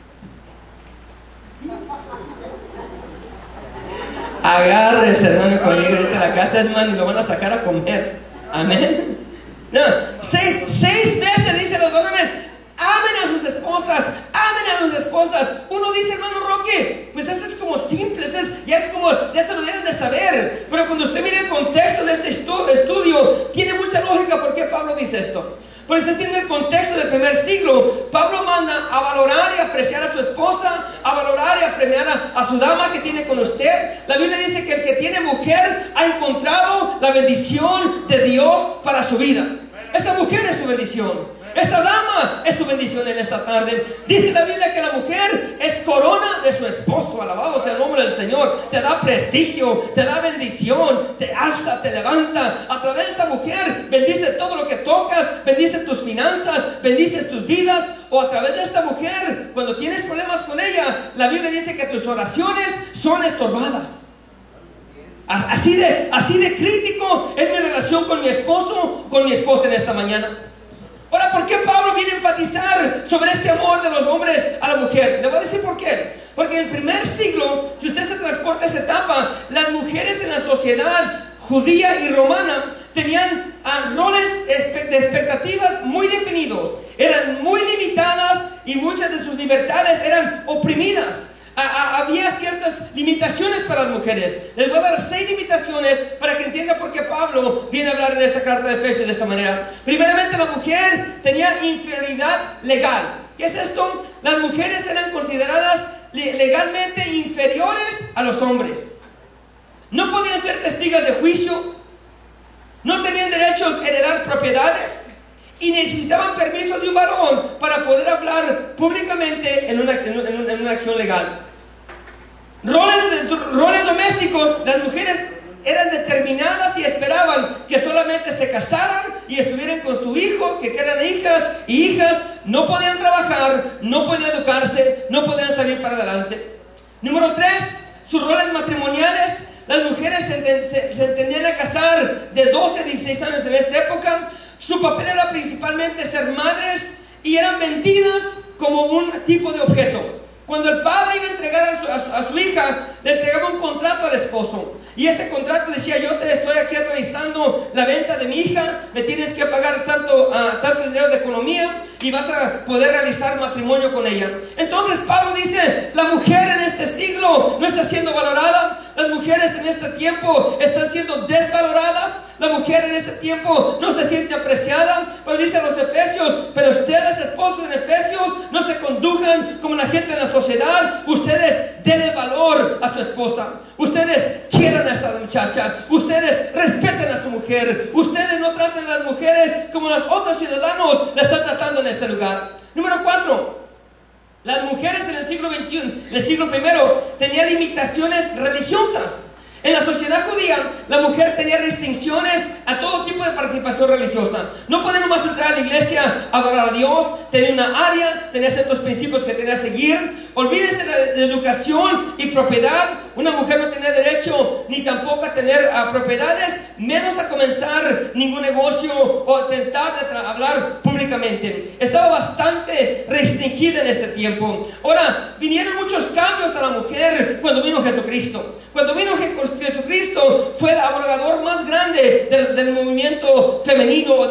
Agárrese, hermano, cuando llegue ahorita a la casa, hermano, y lo van a sacar a comer. Amén. No, 6 veces dice los varones, amen a sus esposas, amen a sus esposas. Uno dice, hermano Roque, pues eso es como simple, ya se lo debes de saber. Pero cuando usted mira el contexto de este estudio, tiene mucha lógica por qué Pablo dice esto. Por eso tiene el contexto del primer siglo. Pablo manda a valorar y apreciar a su esposa, a valorar y a premiar a su dama que tiene con usted. La Biblia dice que el que tiene mujer ha encontrado la bendición de Dios para su vida. Esta mujer es su bendición. Esta dama es su bendición en esta tarde. Dice la Biblia que la mujer es corona de su esposo. Alabado sea el nombre del Señor. Te da prestigio, te da bendición, te alza, te levanta. A través de esta mujer bendice todo lo que tocas, bendice tus finanzas, bendice tus vidas. O a través de esta mujer, cuando tienes problemas con ella, la Biblia dice que tus oraciones son estorbadas. Así de crítico es mi relación con mi esposo, con mi esposa en esta mañana. Ahora, ¿por qué Pablo viene a enfatizar sobre este amor de los hombres a la mujer? Le voy a decir por qué. Porque en el primer siglo, si usted se transporta a esa etapa, las mujeres en la sociedad judía y romana tenían roles de expectativas muy definidos. Eran muy limitadas y muchas de sus libertades eran oprimidas. Había ciertas limitaciones para las mujeres. Les voy a dar 6 limitaciones para que entienda por qué Pablo viene a hablar en esta carta de Efesios de esta manera. Primeramente, la mujer tenía inferioridad legal. ¿Qué es esto? Las mujeres eran consideradas legalmente inferiores a los hombres. No podían ser testigos de juicio, no tenían derechos a heredar propiedades y necesitaban permiso de un varón para poder hablar públicamente en una acción legal. Roles domésticos, las mujeres eran determinadas y esperaban que solamente se casaran y estuvieran con su hijo, que eran hijas y hijas, no podían trabajar, no podían educarse, no podían salir para adelante. Número 3, sus roles matrimoniales. Las mujeres se entendían a casar de 12 a 16 años en esta época. Su papel era principalmente ser madres y eran vendidas como un tipo de objeto. Cuando el padre iba a entregar a su hija, le entregaba un contrato al esposo. Y ese contrato decía, yo te estoy aquí realizando la venta de mi hija, me tienes que pagar tanto dinero de economía y vas a poder realizar matrimonio con ella. Entonces Pablo dice, la mujer en este siglo no está siendo valorada, las mujeres en este tiempo están siendo desvaloradas. La mujer en este tiempo no se siente apreciada, pero dice a los Efesios, pero ustedes, esposos en Efesios, no se conduzcan como la gente en la sociedad. Ustedes denle valor a su esposa. Ustedes quieran a esta muchacha. Ustedes respeten a su mujer. Ustedes no traten a las mujeres como los otros ciudadanos la están tratando en este lugar. Número 4. Las mujeres en el siglo XXI, en el siglo I, tenían limitaciones religiosas. En la sociedad judía, la mujer tenía restricciones a todo tipo de participación religiosa. No podía nomás entrar a la iglesia a adorar a Dios. Tenía una área, tenía ciertos principios que tenía que seguir. Olvídense de educación y propiedad. Una mujer no tenía derecho ni tampoco a tener propiedades, menos a comenzar ningún negocio o tentar de hablar públicamente. Estaba bastante restringida en este tiempo. Ahora, vinieron muchos cambios a la mujer cuando vino Jesucristo. Cuando vino Jesucristo, fue el abogador más grande del movimiento femenino,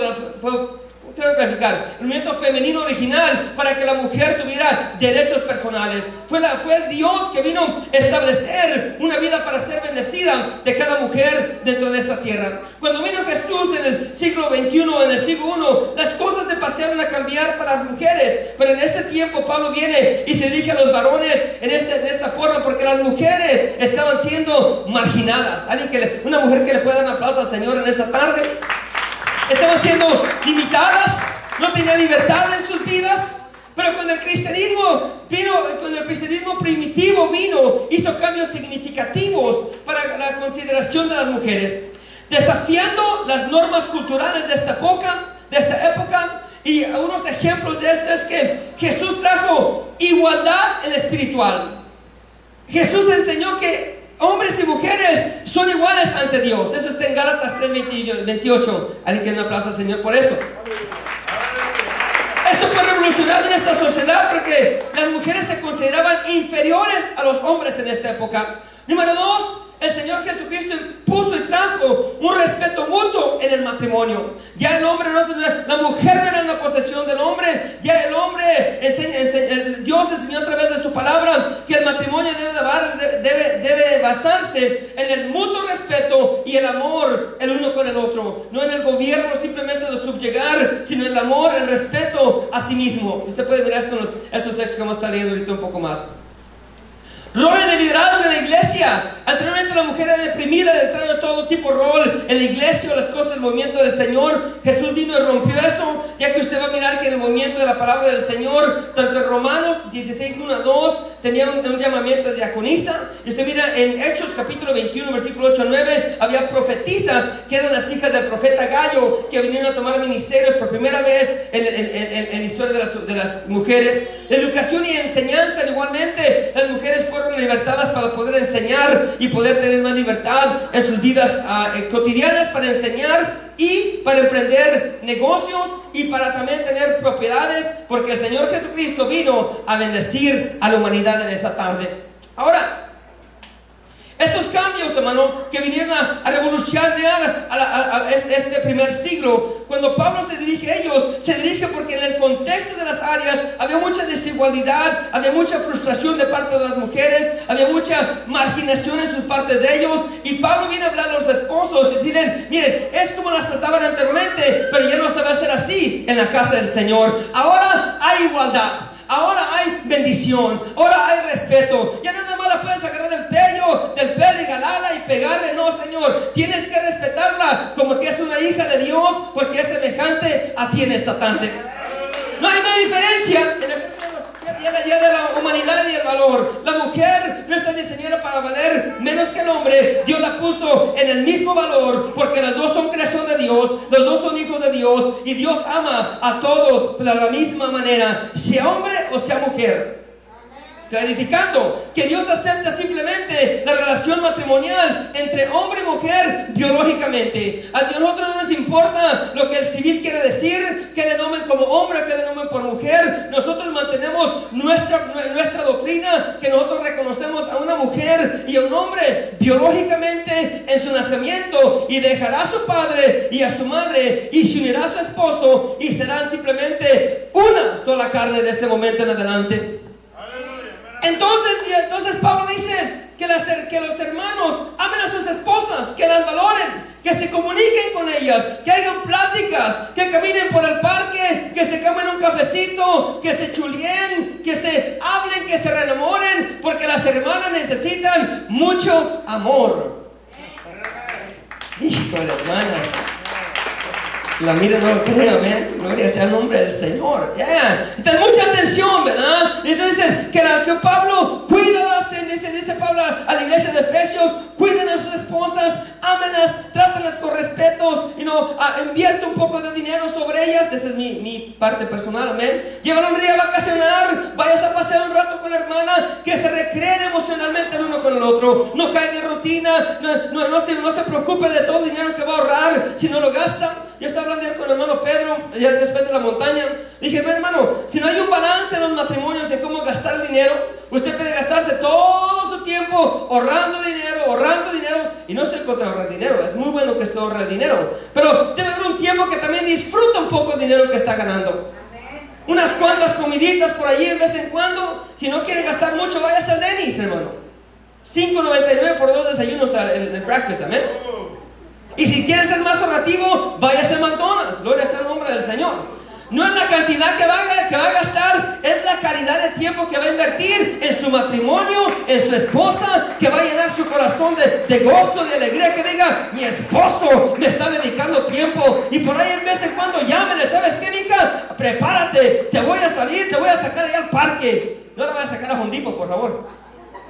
el movimiento femenino original, para que la mujer tuviera derechos personales. Fue Dios que vino a establecer una vida para ser bendecida de cada mujer dentro de esta tierra. Cuando vino Jesús en el siglo XXI, en el siglo I, las cosas se pasaron a cambiar para las mujeres. Pero en este tiempo Pablo viene y se dirige a los varones en esta forma, porque las mujeres estaban siendo marginadas. Una mujer que le pueda dar un aplauso al Señor en esta tarde. Estaban siendo limitadas, no tenían libertad en sus vidas. Pero cuando el cristianismo primitivo vino, hizo cambios significativos para la consideración de las mujeres, desafiando las normas culturales de esta época y unos ejemplos de esto es que Jesús trajo igualdad en lo espiritual. Jesús enseñó que hombres y mujeres son iguales ante Dios. Eso está en Gálatas 3:28. Alguien que no aplauda al Señor por eso. Esto fue revolucionario en esta sociedad porque las mujeres se consideraban inferiores a los hombres en esta época. Número 2, el Señor Jesucristo impuso y trajo un respeto mutuo en el matrimonio. Ya el hombre la mujer no era una posesión del hombre. Ya el hombre Dios enseñó a través de su palabra que el matrimonio debe basarse en el mutuo respeto y el amor el uno con el otro. No en el gobierno simplemente de subyugar, sino en el amor, el respeto a sí mismo. Usted puede ver esto en esos textos que vamos a estar leyendo ahorita un poco más. Roles de liderazgo en la iglesia. Anteriormente la mujer era deprimida detrás de todo tipo de rol en la iglesia o las cosas del movimiento del Señor. Jesús vino y rompió eso, ya que usted va a mirar que en el movimiento de la palabra del Señor, tanto en Romanos 16:1-2 tenía un llamamiento de diaconisa, y usted mira en Hechos capítulo 21 versículo 8-9 había profetisas que eran las hijas del profeta Gallo, que vinieron a tomar ministerios por primera vez en la historia de las mujeres. La educación y enseñanza, igualmente las mujeres fueron libertadas para poder enseñar y poder tener más libertad en sus vidas cotidianas para enseñar y para emprender negocios y para también tener propiedades, porque el Señor Jesucristo vino a bendecir a la humanidad en esta tarde. Ahora, estos cambios, hermano, que vinieron a revolucionar a este primer siglo, cuando Pablo se dirige a ellos, se dirige porque en el contexto de las áreas había mucha desigualdad, había mucha frustración de parte de las mujeres, había mucha marginación en sus partes de ellos, y Pablo viene a hablar a los esposos y decirles, miren, es como las trataban anteriormente, pero ya no se va a hacer así en la casa del Señor. Ahora hay igualdad. Ahora hay bendición, ahora hay respeto. Ya no nada más la puedes agarrar del pelo y jalarla y pegarle. No, Señor, tienes que respetarla como que es una hija de Dios, porque es semejante a ti en esta tarde. No hay una diferencia ya de la humanidad y el valor. La mujer no está diseñada para valer menos que el hombre. Dios la puso en el mismo valor, porque las dos son creación de Dios, los dos son hijos de Dios, y Dios ama a todos de la misma manera, sea hombre o sea mujer. Clarificando que Dios acepta simplemente la relación matrimonial entre hombre y mujer biológicamente. A nosotros no nos importa lo que el civil quiere decir, que denomen como hombre, que denomen por mujer. Nosotros mantenemos nuestra doctrina, que nosotros reconocemos a una mujer y a un hombre biológicamente en su nacimiento, y dejará a su padre y a su madre y se unirá a su esposo, y serán simplemente una sola carne de ese momento en adelante. Entonces Pablo dice que los hermanos amen a sus esposas, que las valoren, que se comuniquen con ellas, que hagan pláticas, que caminen por el parque, que se comen un cafecito, que se chuleen, que se hablen, que se reenamoren, porque las hermanas necesitan mucho amor. Híjole, hermanas, la mira, no lo creo, amén. Gloria sea el nombre del Señor. Entonces, mucha atención, ¿verdad? Entonces, que Pablo cuida, dice Pablo a la iglesia de Efesios, cuiden a sus esposas, ámenlas, trátenlas con respeto, invierte un poco de dinero sobre ellas. Esa es mi parte personal, amén. Llevan un día a vacacionar, vayas a pasear un rato con la hermana, que se recreen emocionalmente el uno con el otro, no caigan en rutina, no se preocupe de todo el dinero que va a ahorrar si no lo gasta. Yo estaba hablando con el hermano Pedro, ya después de la montaña. Dije, hermano, si no hay un balance en los matrimonios en cómo gastar el dinero, usted puede gastarse todo su tiempo ahorrando dinero, y no estoy contra ahorrar dinero, es muy bueno que esté ahorrando dinero, pero debe haber un tiempo que también disfruta un poco el dinero que está ganando. Unas cuantas comiditas por allí de vez en cuando. Si no quiere gastar mucho, váyase al Denny's, hermano. $5.99 por 2 desayunos en el breakfast, amén. Y si quieren ser más ahorrativo, váyase a McDonald's. Gloria sea el nombre del Señor. No es la cantidad que va a gastar, es la calidad de tiempo que va a invertir en su matrimonio, en su esposa, que va a llenar su corazón de gozo, de alegría, que diga, mi esposo me está dedicando tiempo. Y por ahí en vez en cuando llámenle, ¿sabes qué, mija? Prepárate, te voy a salir, te voy a sacar allá al parque. No la voy a sacar a Home Depot, por favor.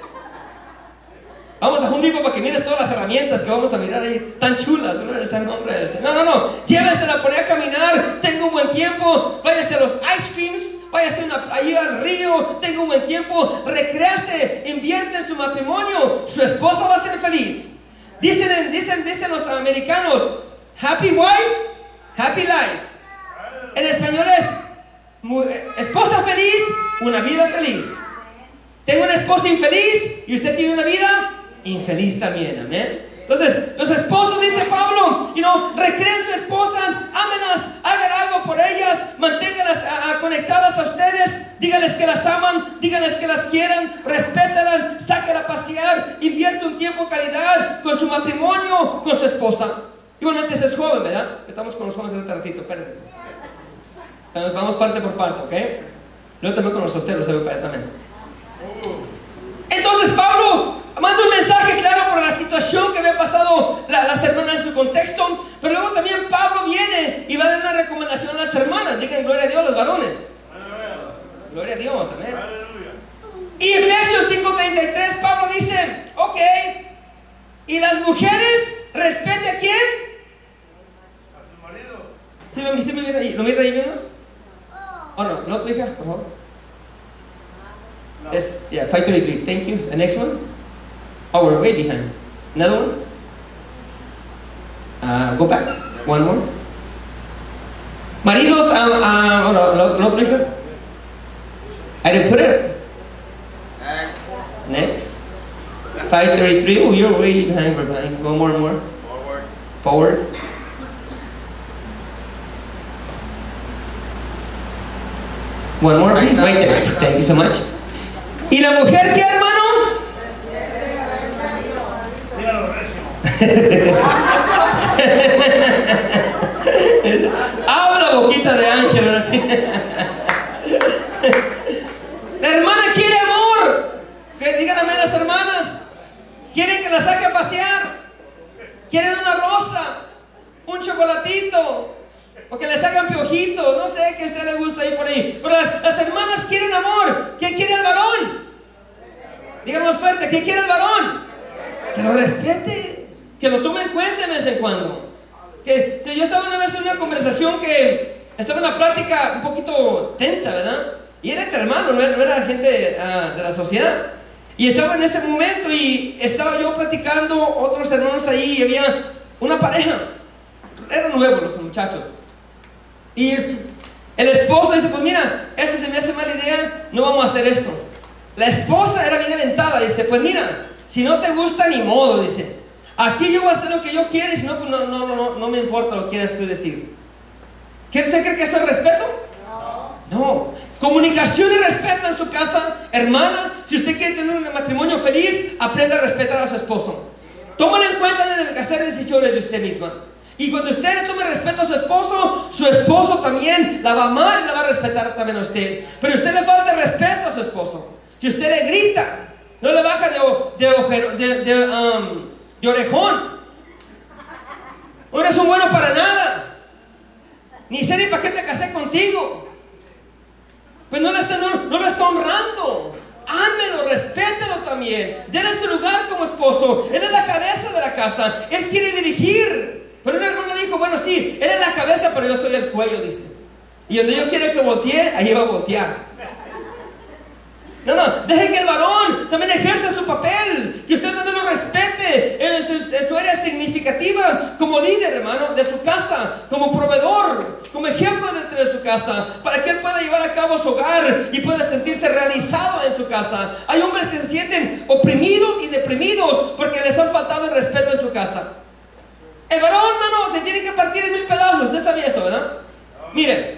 Vamos a Home Depot para que mires todas las herramientas que vamos a mirar ahí, tan chulas. No, llévensela por ahí a caminar, tenga un buen tiempo, váyase a los ice creams, váyase ahí al río, tenga un buen tiempo, recréase, invierte en su matrimonio, su esposa va a ser feliz. Dicen los americanos, happy wife, happy life. En español es esposa feliz, una vida feliz. Tengo una esposa infeliz y usted tiene una vida infeliz también, amén. Entonces, los esposos, dice Pablo, recreen su esposa, ámenlas, hagan algo por ellas, manténganlas conectadas a ustedes, díganles que las aman, díganles que las quieran, respétalas, sáquenla a pasear, invierte un tiempo de calidad con su matrimonio, con su esposa. Igualmente ese es joven, ¿verdad? Estamos con los jóvenes en un ratito, espérenme. Vamos parte por parte, ¿ok? Luego también con los solteros, también. Entonces Pablo manda un mensaje claro por la situación que había pasado las hermanas en su contexto, pero luego también Pablo viene y va a dar una recomendación a las hermanas. Digan gloria a Dios los varones. Gloria a Dios, amén. Y Efesios 5:33 Pablo dice, ok, y las mujeres respete a quién? A su marido. ¿Sí lo mira ahí menos? ¿O no? ¿No, tu hija, por favor? No. Yes, yeah, 5:33. Thank you. The next one. Oh, we're way behind. Another one. Go back. One more. Maridos, no, hija. I didn't put it. Next. 5:33. Oh, you're way behind. We're behind. Go more and more. Forward. One more, please. Right there. Thank you so much. ¿Y la mujer qué, hermano? Dígalo recio. Habla boquita de ángel, ahora sí. La hermana quiere amor. Que digan amén las hermanas. Quieren que la saque a pasear. Quieren una rosa, un chocolatito, o que les hagan piojito. No sé qué a usted le gusta ahí por ahí. Pero las hermanas quieren amor. ¿Qué quiere el varón? Díganos fuerte, ¿qué quiere el varón? Que lo respete, que lo tome en cuenta de vez en cuando. Que si yo estaba una vez en una conversación que estaba en una plática un poquito tensa, ¿verdad? Y era entre hermanos, no era gente de la sociedad. Y estaba en ese momento y estaba yo platicando, otros hermanos ahí, y había una pareja. Eran nuevos los muchachos. Y el esposo dice, pues mira, esto se me hace mala idea, no vamos a hacer esto. La esposa era bien aventada, dice, pues mira, si no te gusta ni modo, dice, aquí yo voy a hacer lo que yo quiera, y si no, pues no me importa lo que quieras tú decir. ¿Usted cree que eso es respeto? No. Comunicación y respeto en su casa, hermana. Si usted quiere tener un matrimonio feliz, aprenda a respetar a su esposo. Tómalo en cuenta de hacer decisiones de usted misma. Y cuando usted le tome respeto a su esposo también la va a amar y la va a respetar también a usted. Pero usted le falta respeto a su esposo. Si usted le grita, no le baja de orejón. No eres un bueno para nada. Ni sé ni para qué te casé contigo. Pues no lo está honrando. Ámelo, respételo también. Dele su lugar como esposo. Él es la cabeza de la casa. Él quiere dirigir. Pero una hermana dijo, bueno, sí, él es la cabeza, pero yo soy el cuello, dice. Y donde yo quiero que voltee, ahí va a voltear. No, deje que el varón también ejerza su papel. Que usted también lo respete en su área significativa como líder, hermano, de su casa, como proveedor, como ejemplo dentro de su casa, para que él pueda llevar a cabo su hogar y pueda sentirse realizado en su casa. Hay hombres que se sienten oprimidos y deprimidos porque les han faltado el respeto en su casa. El varón, hermano, se tiene que partir en 1000 pedazos. Usted sabía eso, ¿verdad? Mire.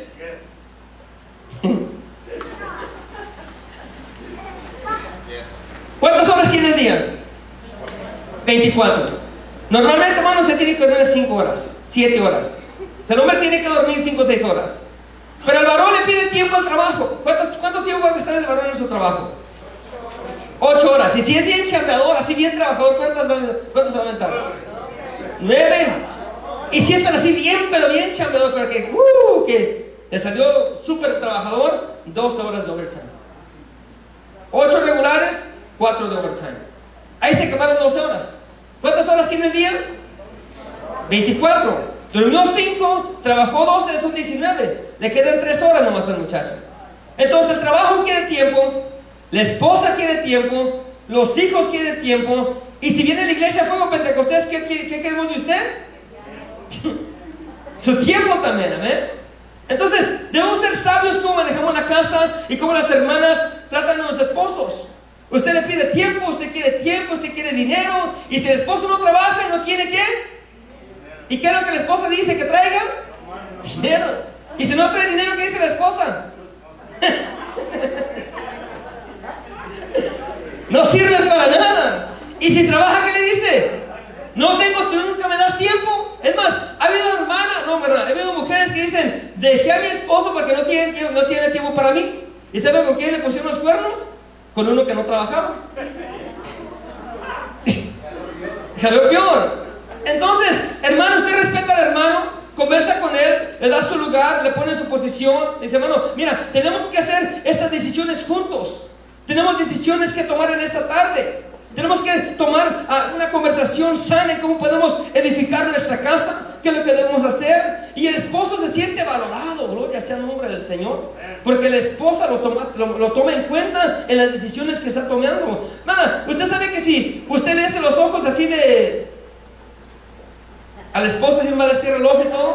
¿Cuántas horas tiene el día? 24. Normalmente, hermano, se tiene que dormir 5 horas, 7 horas. El hombre tiene que dormir 5 o 6 horas. Pero el varón le pide tiempo al trabajo. ¿Cuánto tiempo va a estar el varón en su trabajo? 8 horas. Y si es bien chambeador, así bien trabajador, ¿cuántas va a aventar? 9. Y si es así bien, pero bien chambeador, pero que le salió súper trabajador, 12 horas de overtime. 8 regulares, 4 de overtime. Ahí se quemaron 12 horas. ¿Cuántas horas tiene el día? 24. Durmió 5, trabajó 12, son 19. Le quedan 3 horas nomás al muchacho. Entonces el trabajo quiere tiempo, la esposa quiere tiempo, los hijos quieren tiempo. Y si viene la iglesia a Fuego Pentecostés, ¿qué queremos de usted? Su tiempo también, amén. Entonces debemos ser sabios cómo manejamos la casa y cómo las hermanas tratan a los esposos. Usted le pide tiempo, usted quiere dinero. Y si el esposo no trabaja, ¿no tiene qué? ¿Y qué es lo que la esposa dice que traiga? Dinero. Y si no trae dinero, ¿qué dice la esposa? No sirves para nada. Y si trabaja, ¿qué le dice? No tengo, tú nunca me das tiempo. Es más, ha habido hermanas, no, verdad, ha habido mujeres que dicen, dejé a mi esposo porque no tiene tiempo para mí. ¿Y sabe con quién le pusieron los cuernos? Con uno que no trabajaba. Jaló peor. Entonces, hermano, usted respeta al hermano, conversa con él, le da su lugar, le pone en su posición. Dice, hermano, mira, tenemos que hacer estas decisiones juntos. Tenemos decisiones que tomar en esta tarde. Tenemos que tomar una conversación sana en cómo podemos edificar nuestra casa, qué es lo que debemos hacer. Y el esposo se siente valorado, gloria sea el nombre del Señor, porque la esposa lo toma en cuenta en las decisiones que está tomando. Mana, usted sabe que si usted le hace los ojos así a la esposa, si va a decir el ojo y todo,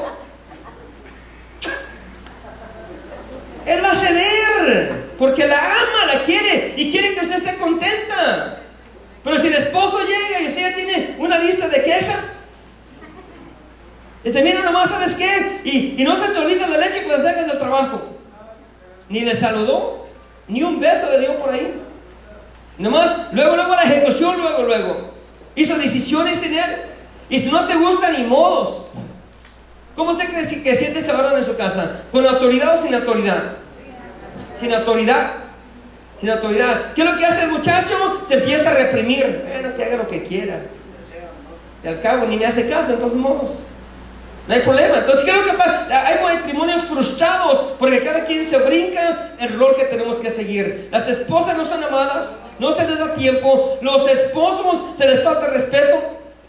él va a ceder, porque la ama, la quiere y quiere que usted esté contenta. Pero si el esposo llega y usted ya tiene una lista de quejas, dice, mira nomás, ¿sabes qué? Y no se te olvida la leche cuando salgas del trabajo. Ni le saludó, ni un beso le dio por ahí. Nomás, luego la ejecución, luego. Hizo decisiones sin él. Y si no te gusta, ni modos. ¿Cómo usted cree que siente ese varón en su casa? ¿Con autoridad o sin autoridad? Sin autoridad. Sin autoridad. ¿Qué es lo que hace el muchacho? Se empieza a reprimir. Bueno, que haga lo que quiera. Y al cabo ni me hace caso, entonces modos. No hay problema. Entonces, ¿qué es lo que pasa? Hay matrimonios frustrados porque cada quien se brinca el rol que tenemos que seguir. Las esposas no son amadas, no se les da tiempo. Los esposos se les falta respeto.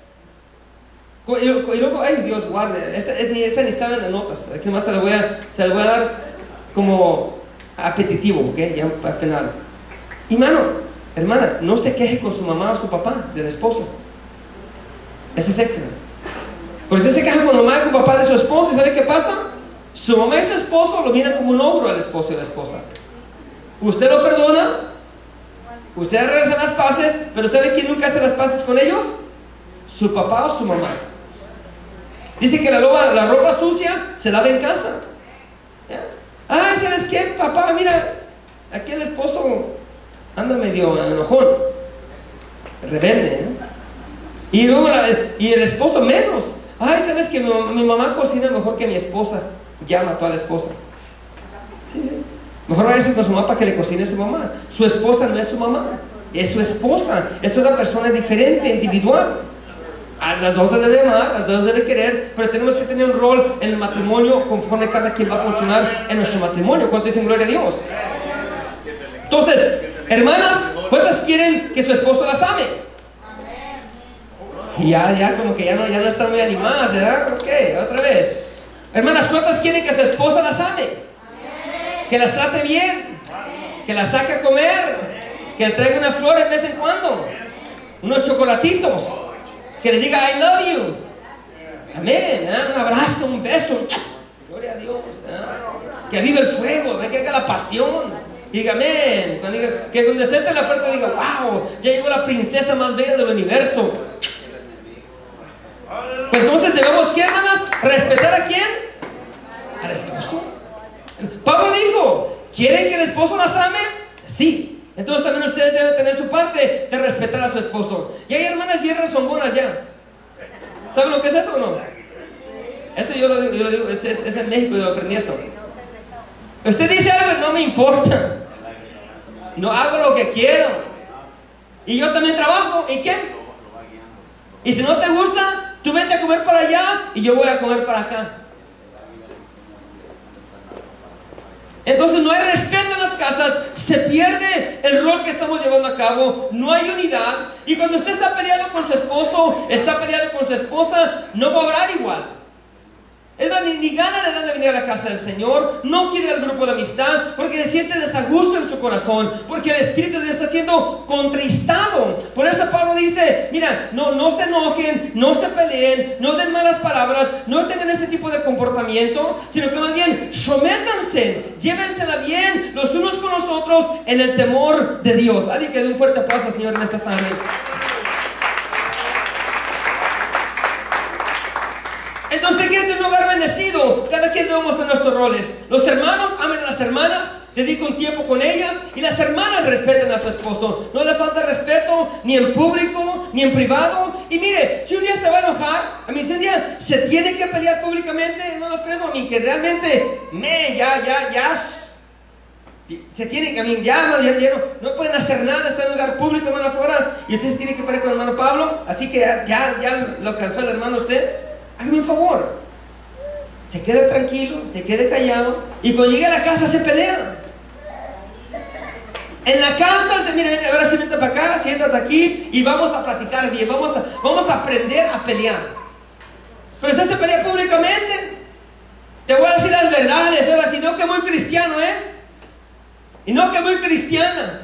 Y luego, ay, Dios guarde, esa ni estaba en las notas. Además se la voy a dar como apetitivo, ¿ok? Ya para el final. Y hermana, no se queje con su mamá o su papá del esposo. Ese es extra. Porque si se queja con mamá y con papá de su esposo, ¿y sabe qué pasa? Su mamá y su esposo lo miran como un ogro al esposo y a la esposa. Usted lo perdona, usted regresa las paces, pero ¿sabe quién nunca hace las paces con ellos? Su papá o su mamá. Dice que la ropa sucia se lava en casa. ¿Ya? Ay, ¿sabes qué, papá? Mira, aquí el esposo anda medio enojón, rebelde, ¿eh? Y luego y el esposo menos. Ay, ¿sabes que mi mamá cocina mejor que mi esposa? Ya mató a la esposa. Sí. Mejor váyase con su mamá para que le cocine a su mamá. Su esposa no es su mamá, es su esposa. Es una persona diferente, individual. A las dos se debe amar, las dos debe querer, pero tenemos que tener un rol en el matrimonio conforme cada quien va a funcionar en nuestro matrimonio. ¿Cuántos dicen gloria a Dios? Entonces, hermanas, ¿cuántas quieren que su esposo las ame? Y ya como que ya no están muy animadas, ¿verdad? Ok, otra vez. Hermanas, ¿cuántas quieren que su esposa las ame? Que las trate bien, que las saque a comer, que le traiga unas flores de vez en cuando, unos chocolatitos, que les diga I love you. Amén, ¿eh? Un abrazo, un beso. Gloria a Dios, ¿eh? Que viva el fuego, que haga la pasión. Diga amén. Que cuando se entre en la puerta diga wow, ya llegó la princesa más bella del universo. Pero entonces debemos, ¿qué, hermanas? ¿Respetar a quién? Al esposo. Pablo dijo, ¿quieren que el esposo las ame? Sí. Entonces también ustedes deben tener su parte de respetar a su esposo. Y hay hermanas bien rezongonas ya. ¿Saben lo que es eso o no? Eso yo lo digo, es en México, yo aprendí eso. Usted dice algo y no me importa. No hago lo que quiero. Y yo también trabajo, ¿y qué? Y si no te gusta, tú vete a comer para allá y yo voy a comer para acá. Entonces no hay respeto en las casas, se pierde el rol que estamos llevando a cabo, no hay unidad. Y cuando usted está peleado con su esposo, está peleado con su esposa, no va a obrar igual. Es más, ni ganas le dan de venir a la casa del Señor. No quiere el grupo de amistad porque se siente desagusto en su corazón, porque el Espíritu le está siendo contristado. Por eso Pablo dice, mira, no se enojen, no se peleen, no den malas palabras, no tengan ese tipo de comportamiento, sino que más bien sométanse, llévensela bien los unos con los otros en el temor de Dios. Alguien que dé un fuerte aplauso al Señor en esta tarde. Entonces, quiere tener un hogar bendecido. Cada quien debemos en nuestros roles. Los hermanos amen a las hermanas, dediquen tiempo con ellas, y las hermanas respeten a su esposo. No le falta respeto ni en público ni en privado. Y mire, si un día se va a enojar, a mí si un día se tiene que pelear públicamente, hermano Alfredo, a mí que realmente se tiene que, a mí ya no pueden hacer nada, está en un lugar público, hermano, afuera, y usted se tiene que pelear con el hermano Pablo. Así que ya lo cansó el hermano usted. Hágame un favor, se quede tranquilo, se quede callado, y cuando llegue a la casa se pelea. En la casa, mire, ahora sí, vente para acá, siéntate aquí y vamos a platicar bien, vamos a aprender a pelear. Pero si se pelea públicamente, te voy a decir las verdades, ahora si no que muy cristiano, y no que muy cristiana.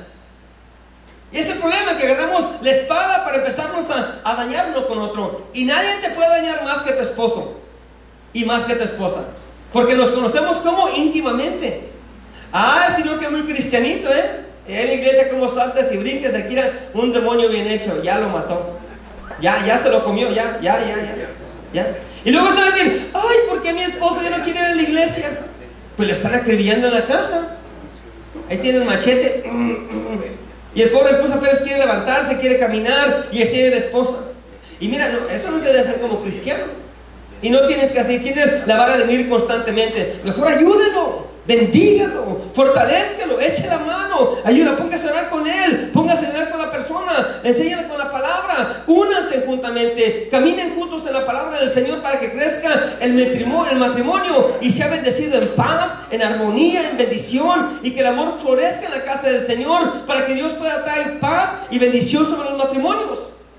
Y este problema que agarramos la espada para empezarnos a dañarnos con otro. Y nadie te puede dañar más que tu esposo y más que tu esposa, porque nos conocemos como íntimamente. Sino que muy cristianito, en la iglesia como saltas y brincas, aquí era un demonio bien hecho, ya lo mató, ya se lo comió, ya. Y luego se va a decir, ay, ¿por qué mi esposo ya no quiere ir a la iglesia? Pues lo están acribillando en la casa. Ahí tiene el machete. Y el pobre esposo apenas quiere levantarse, quiere caminar, y tiene la esposa. Y mira, eso no se debe hacer como cristiano. Y no tienes que hacer, tienes la vara de venir constantemente. Mejor ayúdelo, bendígalo, fortalézcalo, eche la mano, ayuda, póngase a orar con él, póngase a orar con la persona, enséñale con la palabra, únanse juntamente, caminen juntos en la palabra del Señor para que crezca el matrimonio y sea bendecido en paz, en armonía, en bendición, y que el amor florezca en la casa del Señor para que Dios pueda traer paz y bendición sobre los matrimonios.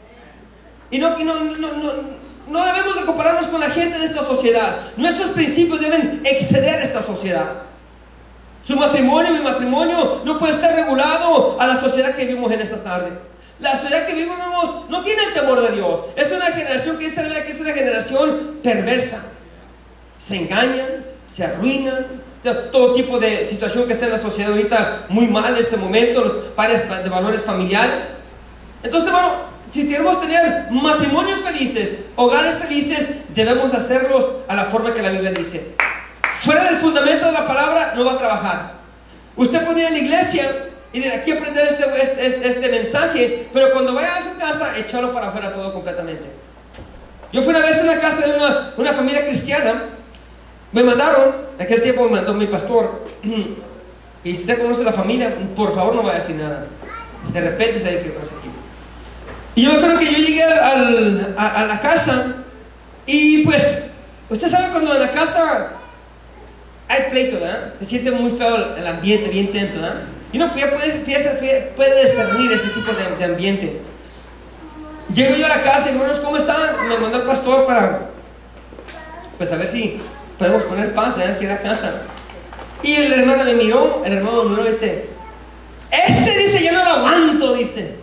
Y no debemos de compararnos con la gente de esta sociedad. Nuestros principios deben exceder esta sociedad. Su matrimonio, mi matrimonio, no puede estar regulado a la sociedad que vivimos en esta tarde. La sociedad que vivimos no tiene el temor de Dios. Es una generación que dice la Biblia que es una generación perversa. Se engañan, se arruinan. O sea, todo tipo de situación que está en la sociedad ahorita muy mal en este momento, los pares de valores familiares. Entonces, bueno, si queremos tener matrimonios felices, hogares felices, debemos hacerlos a la forma que la Biblia dice. Fuera del fundamento de la palabra no va a trabajar. Usted puede ir a la iglesia y de aquí aprender este mensaje, pero cuando vaya a su casa, echarlo para afuera todo completamente. Yo fui una vez a una casa de una familia cristiana. Me mandaron, en aquel tiempo me mandó mi pastor, y si usted conoce la familia, por favor no vaya a decir nada. De repente se dice que conoce aquí. Y yo me acuerdo que yo llegué a la casa, y pues, usted sabe cuando en la casa hay pleito, ¿verdad? Se siente muy feo el ambiente, bien tenso, ¿verdad? Y uno ya puede discernir ese tipo de ambiente. Llego yo a la casa y, hermanos, ¿cómo están? Me mandó el pastor para, pues, a ver si podemos poner paz aquí en la casa. Y el hermano me miró y dice, dice, yo no lo aguanto, dice.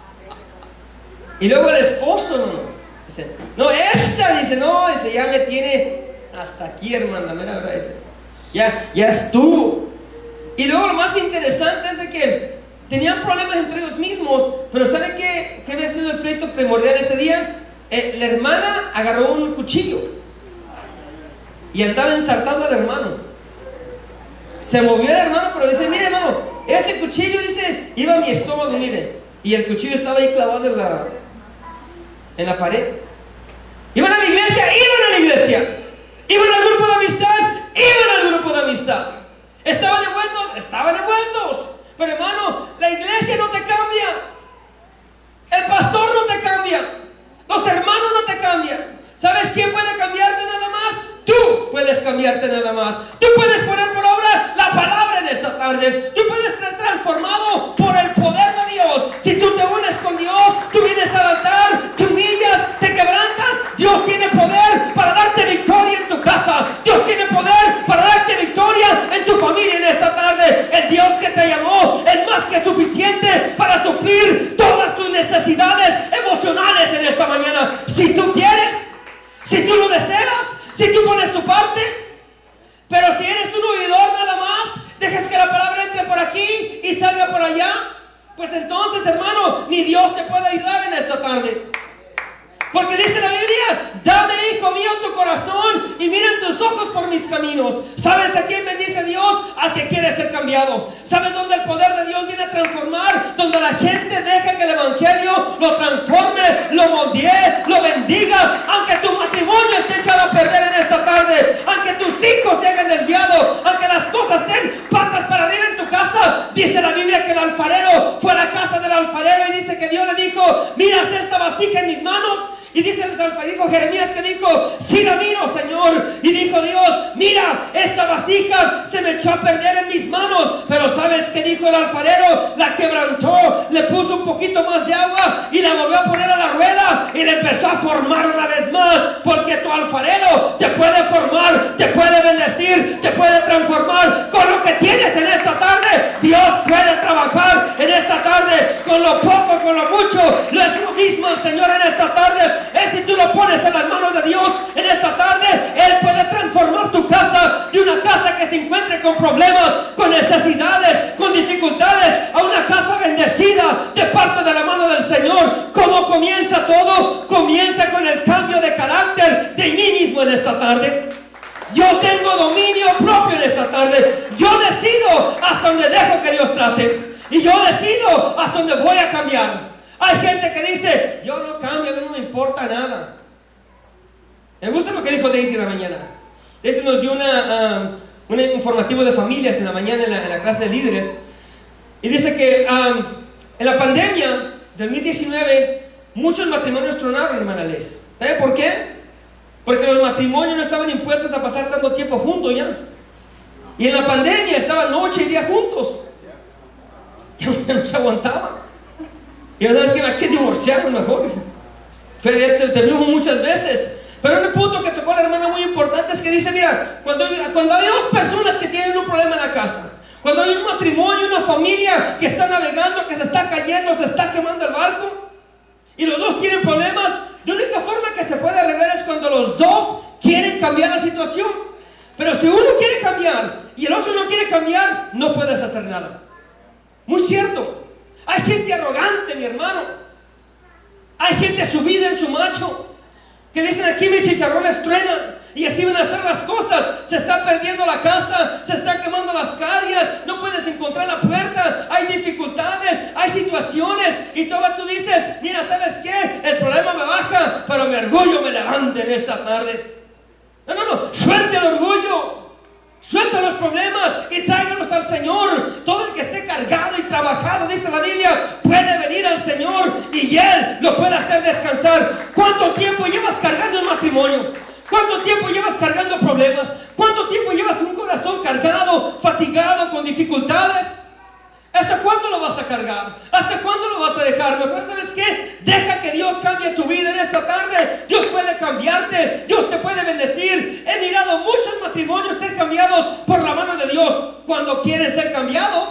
Y luego el esposo, dice, no, dice, no, dice, ya me tiene hasta aquí, hermano, la mera verdad, dice, ya estuvo. Y luego lo más interesante es de que tenían problemas entre ellos mismos, pero ¿sabe qué había sido el pleito primordial ese día? La hermana agarró un cuchillo y andaba ensartando al hermano. Se movió el hermano, pero dice, mire, hermano, ese cuchillo, dice, iba a mi estómago, mire, y el cuchillo estaba ahí clavado en la pared. Iban a la iglesia, iban al grupo de amistad, estaban envueltos, pero hermano, la iglesia no te cambia, el pastor no te cambia, los hermanos no te cambian. ¿Sabes quién puede cambiarte nada más? Tú puedes cambiarte nada más. Tú puedes poner por obra la palabra en esta tarde. Tú puedes ser transformado por el poder de Dios. Si tú te unes con Dios, tú vienes al altar, te humillas, te quebrantas, Dios tiene poder para darte victoria en tu casa. aquí y salga por allá, pues entonces, hermano, ni Dios te puede ayudar en esta tarde. Porque dice la Biblia: dame, hijo mío, tu corazón y miren tus ojos por mis caminos. ¿Sabes a quién bendice Dios? Al que quiere ser cambiado. ¿Sabes dónde el poder de Dios viene a transformar? Donde la gente deja que el evangelio lo transforme, lo moldee, lo bendiga. Aunque tu matrimonio esté echado a perder en esta tarde, aunque tus hijos se hayan desviado, aunque las cosas estén patas para arriba en tu casa, dice la Biblia que el alfarero fue a la casa del alfarero y dice que Dios le dijo: miras esta vasija en mis manos. Y dice el alfarero Jeremías que dijo: sí la miro, Señor. Y dijo Dios: mira, esta vasija se me echó a perder en mis manos. Pero ¿sabes qué dijo el alfarero? La quebrantó, le puso un poquito más de agua y la volvió a poner a la rueda y le empezó a formar una vez más. Porque tu alfarero te puede formar, te puede bendecir, te puede transformar. Con lo que tienes en esta tarde, Dios puede trabajar en esta tarde. Con lo poco, con lo mucho, lo es lo mismo el Señor en esta tarde. Es si tú lo pones en las manos de Dios en esta tarde, Él puede transformar tu casa de una casa que se encuentre con problemas, con necesidades, con dificultades, a una casa bendecida de parte de la mano del Señor. ¿Cómo comienza todo? Comienza con el cambio de carácter de mí mismo en esta tarde. Yo tengo dominio propio en esta tarde. Yo decido hasta donde dejo que Dios trate. Y yo decido hasta donde voy a cambiar. Hay gente que dice: yo no cambio, a mí no me importa nada. Me gusta lo que dijo Daisy en la mañana. Daisy nos dio un informativo de familias en la mañana en la clase de líderes. Y dice que en la pandemia del 2019 muchos matrimonios tronaron, hermana Les. ¿Sabe por qué? Porque los matrimonios no estaban impuestos a pasar tanto tiempo juntos ya. Y en la pandemia estaban noche y día juntos. Ya no se aguantaba. Y la verdad es que hay que divorciarnos mejor. Te vimos muchas veces. Pero un punto que tocó la hermana muy importante es que dice: mira, cuando hay dos personas que tienen un problema en la casa, cuando hay un matrimonio, una familia que está navegando, que se está cayendo, se está quemando el barco, y los dos tienen problemas, la única forma que se puede arreglar es cuando los dos quieren cambiar la situación. Pero si uno quiere cambiar y el otro no quiere cambiar, no puedes hacer nada. Muy cierto. Hay gente arrogante, mi hermano. Hay gente subida en su macho, que dicen: aquí mis chicharrones truenan y así van a hacer las cosas. Se está perdiendo la casa, se están quemando las calles, no puedes encontrar la puerta, hay dificultades, hay situaciones. Y tú dices: mira, ¿sabes qué? El problema me baja, pero mi orgullo me levanta en esta tarde. No, suelta el orgullo. Suelta los problemas y tráigalos al Señor. Todo el que esté cargado y trabajado, dice la Biblia, puede venir al Señor y Él lo puede hacer descansar. ¿Cuánto tiempo llevas cargando un matrimonio? ¿Cuánto tiempo llevas cargando problemas? ¿Cuánto tiempo llevas un corazón cargado, fatigado, con dificultades? ¿Hasta cuándo lo vas a cargar? ¿Hasta cuándo lo vas a dejar? Mejor, ¿sabes qué? Deja que Dios cambie tu vida en esta tarde. Dios puede cambiarte. Dios te puede bendecir. He mirado muchos matrimonios ser cambiados por la mano de Dios cuando quieren ser cambiados.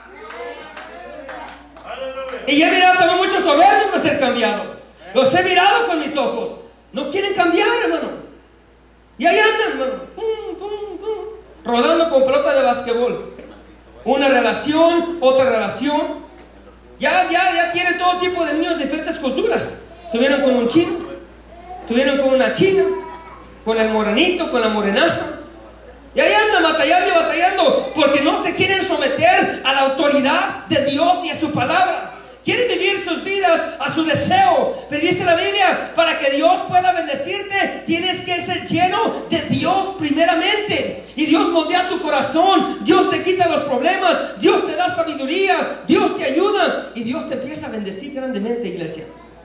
Y he mirado también muchos soberbios no ser cambiados. Los he mirado con mis ojos. No quieren cambiar, hermano. Y ahí andan, hermano. Rodando con pelota de basquetbol. Una relación, otra relación. Ya tienen todo tipo de niños de diferentes culturas. Tuvieron con un chino, tuvieron con una china, con el morenito, con la morenaza. Y ahí andan batallando, porque no se quieren someter a la autoridad de Dios y a su palabra. Quieren vivir sus vidas a su deseo. Pero dice la Biblia: para que Dios pueda bendecirte, tienes que ser lleno de Dios primeramente. Y Dios moldea tu corazón. Dios te quita los problemas. Dios te da sabiduría. Dios te ayuda. Y Dios te empieza a bendecir grandemente, iglesia.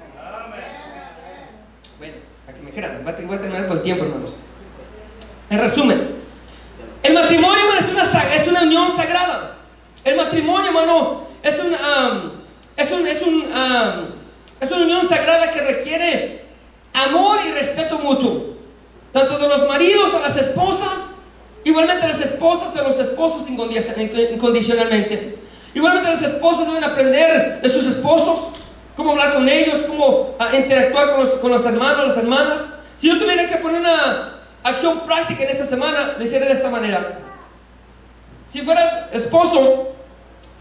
Bueno, aquí me quedan. Voy a terminar por el tiempo, hermanos. En resumen, el matrimonio, hermano, es una unión sagrada. El matrimonio, hermano, es una unión sagrada que requiere amor y respeto mutuo, tanto de los maridos a las esposas, igualmente las esposas a los esposos incondicionalmente. Igualmente las esposas deben aprender de sus esposos, cómo hablar con ellos, cómo interactuar con los hermanos, las hermanas. Si yo tuviera que poner una acción práctica en esta semana, lo hiciera de esta manera. Si fueras esposo,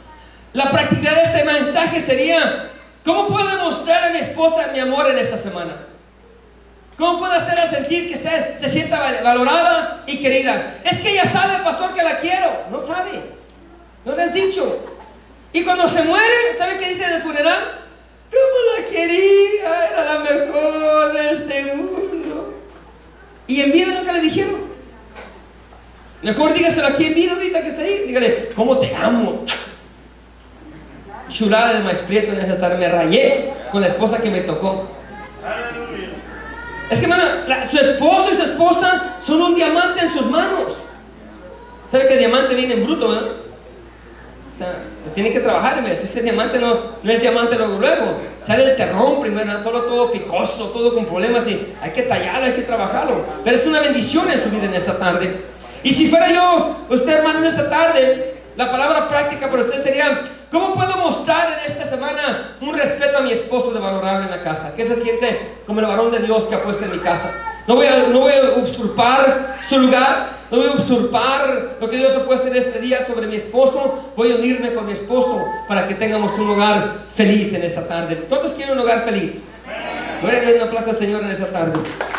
La practicidad de este mensaje sería: ¿cómo puedo demostrar a mi esposa mi amor en esta semana? ¿Cómo puedo hacerla sentir que se sienta valorada y querida? Es que ella sabe, pastor, que la quiero. No sabe, no le has dicho. Y cuando se muere, ¿sabe qué dice en el funeral? ¿Cómo la quería? Era la mejor de este mundo. Y en vida nunca le dijeron. Mejor dígaselo aquí en vida ahorita que está ahí. Dígale: ¿cómo te amo? Chulada de maíz prieto en esa tarde. Me rayé con la esposa que me tocó. Aleluya. Es que, hermana, su esposo y su esposa son un diamante en sus manos. ¿Sabe que el diamante viene en bruto, verdad? O sea, pues tiene que trabajar. Ese diamante no es diamante luego. Sale el terrón primero, ¿no? todo picoso, todo con problemas. Y hay que tallarlo, hay que trabajarlo. Pero es una bendición en su vida en esta tarde. Y si fuera yo, usted, hermano, en esta tarde, la palabra práctica para usted sería: ¿cómo puedo mostrar en esta semana un respeto a mi esposo, de valorarlo en la casa? Que él se siente como el varón de Dios que ha puesto en mi casa. No voy a usurpar su lugar. No voy a usurpar lo que Dios ha puesto en este día sobre mi esposo. Voy a unirme con mi esposo para que tengamos un hogar feliz en esta tarde. ¿Cuántos quieren un hogar feliz? Gloria a Dios, una aplauso al Señor en esta tarde.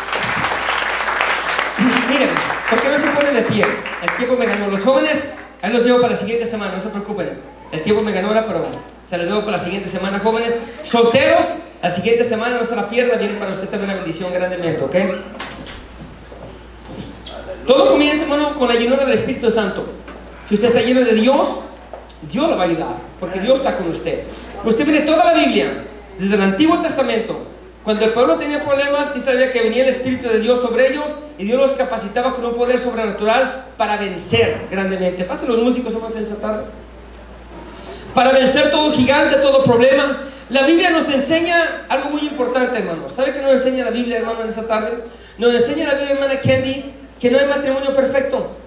Miren, ¿por qué no se ponen de pie? El tiempo me ganó. Los jóvenes, ahí los llevo para la siguiente semana, no se preocupen. El tiempo me ganó ahora, pero se los llevo para la siguiente semana, jóvenes. Solteros, la siguiente semana no se la pierda. Viene para usted también una bendición grandemente, ¿ok? Todo comienza, hermano, con la llenura del Espíritu Santo. Si usted está lleno de Dios, Dios lo va a ayudar, porque Dios está con usted. Usted mire toda la Biblia, desde el Antiguo Testamento. Cuando el pueblo tenía problemas, usted sabía que venía el Espíritu de Dios sobre ellos y Dios los capacitaba con un poder sobrenatural para vencer grandemente. Pasen los músicos, vamos a esta tarde. Para vencer todo gigante, todo problema. La Biblia nos enseña algo muy importante, hermano. ¿Sabe qué nos enseña la Biblia, hermano, en esta tarde? Nos enseña la Biblia, hermana Candy, que no hay matrimonio perfecto.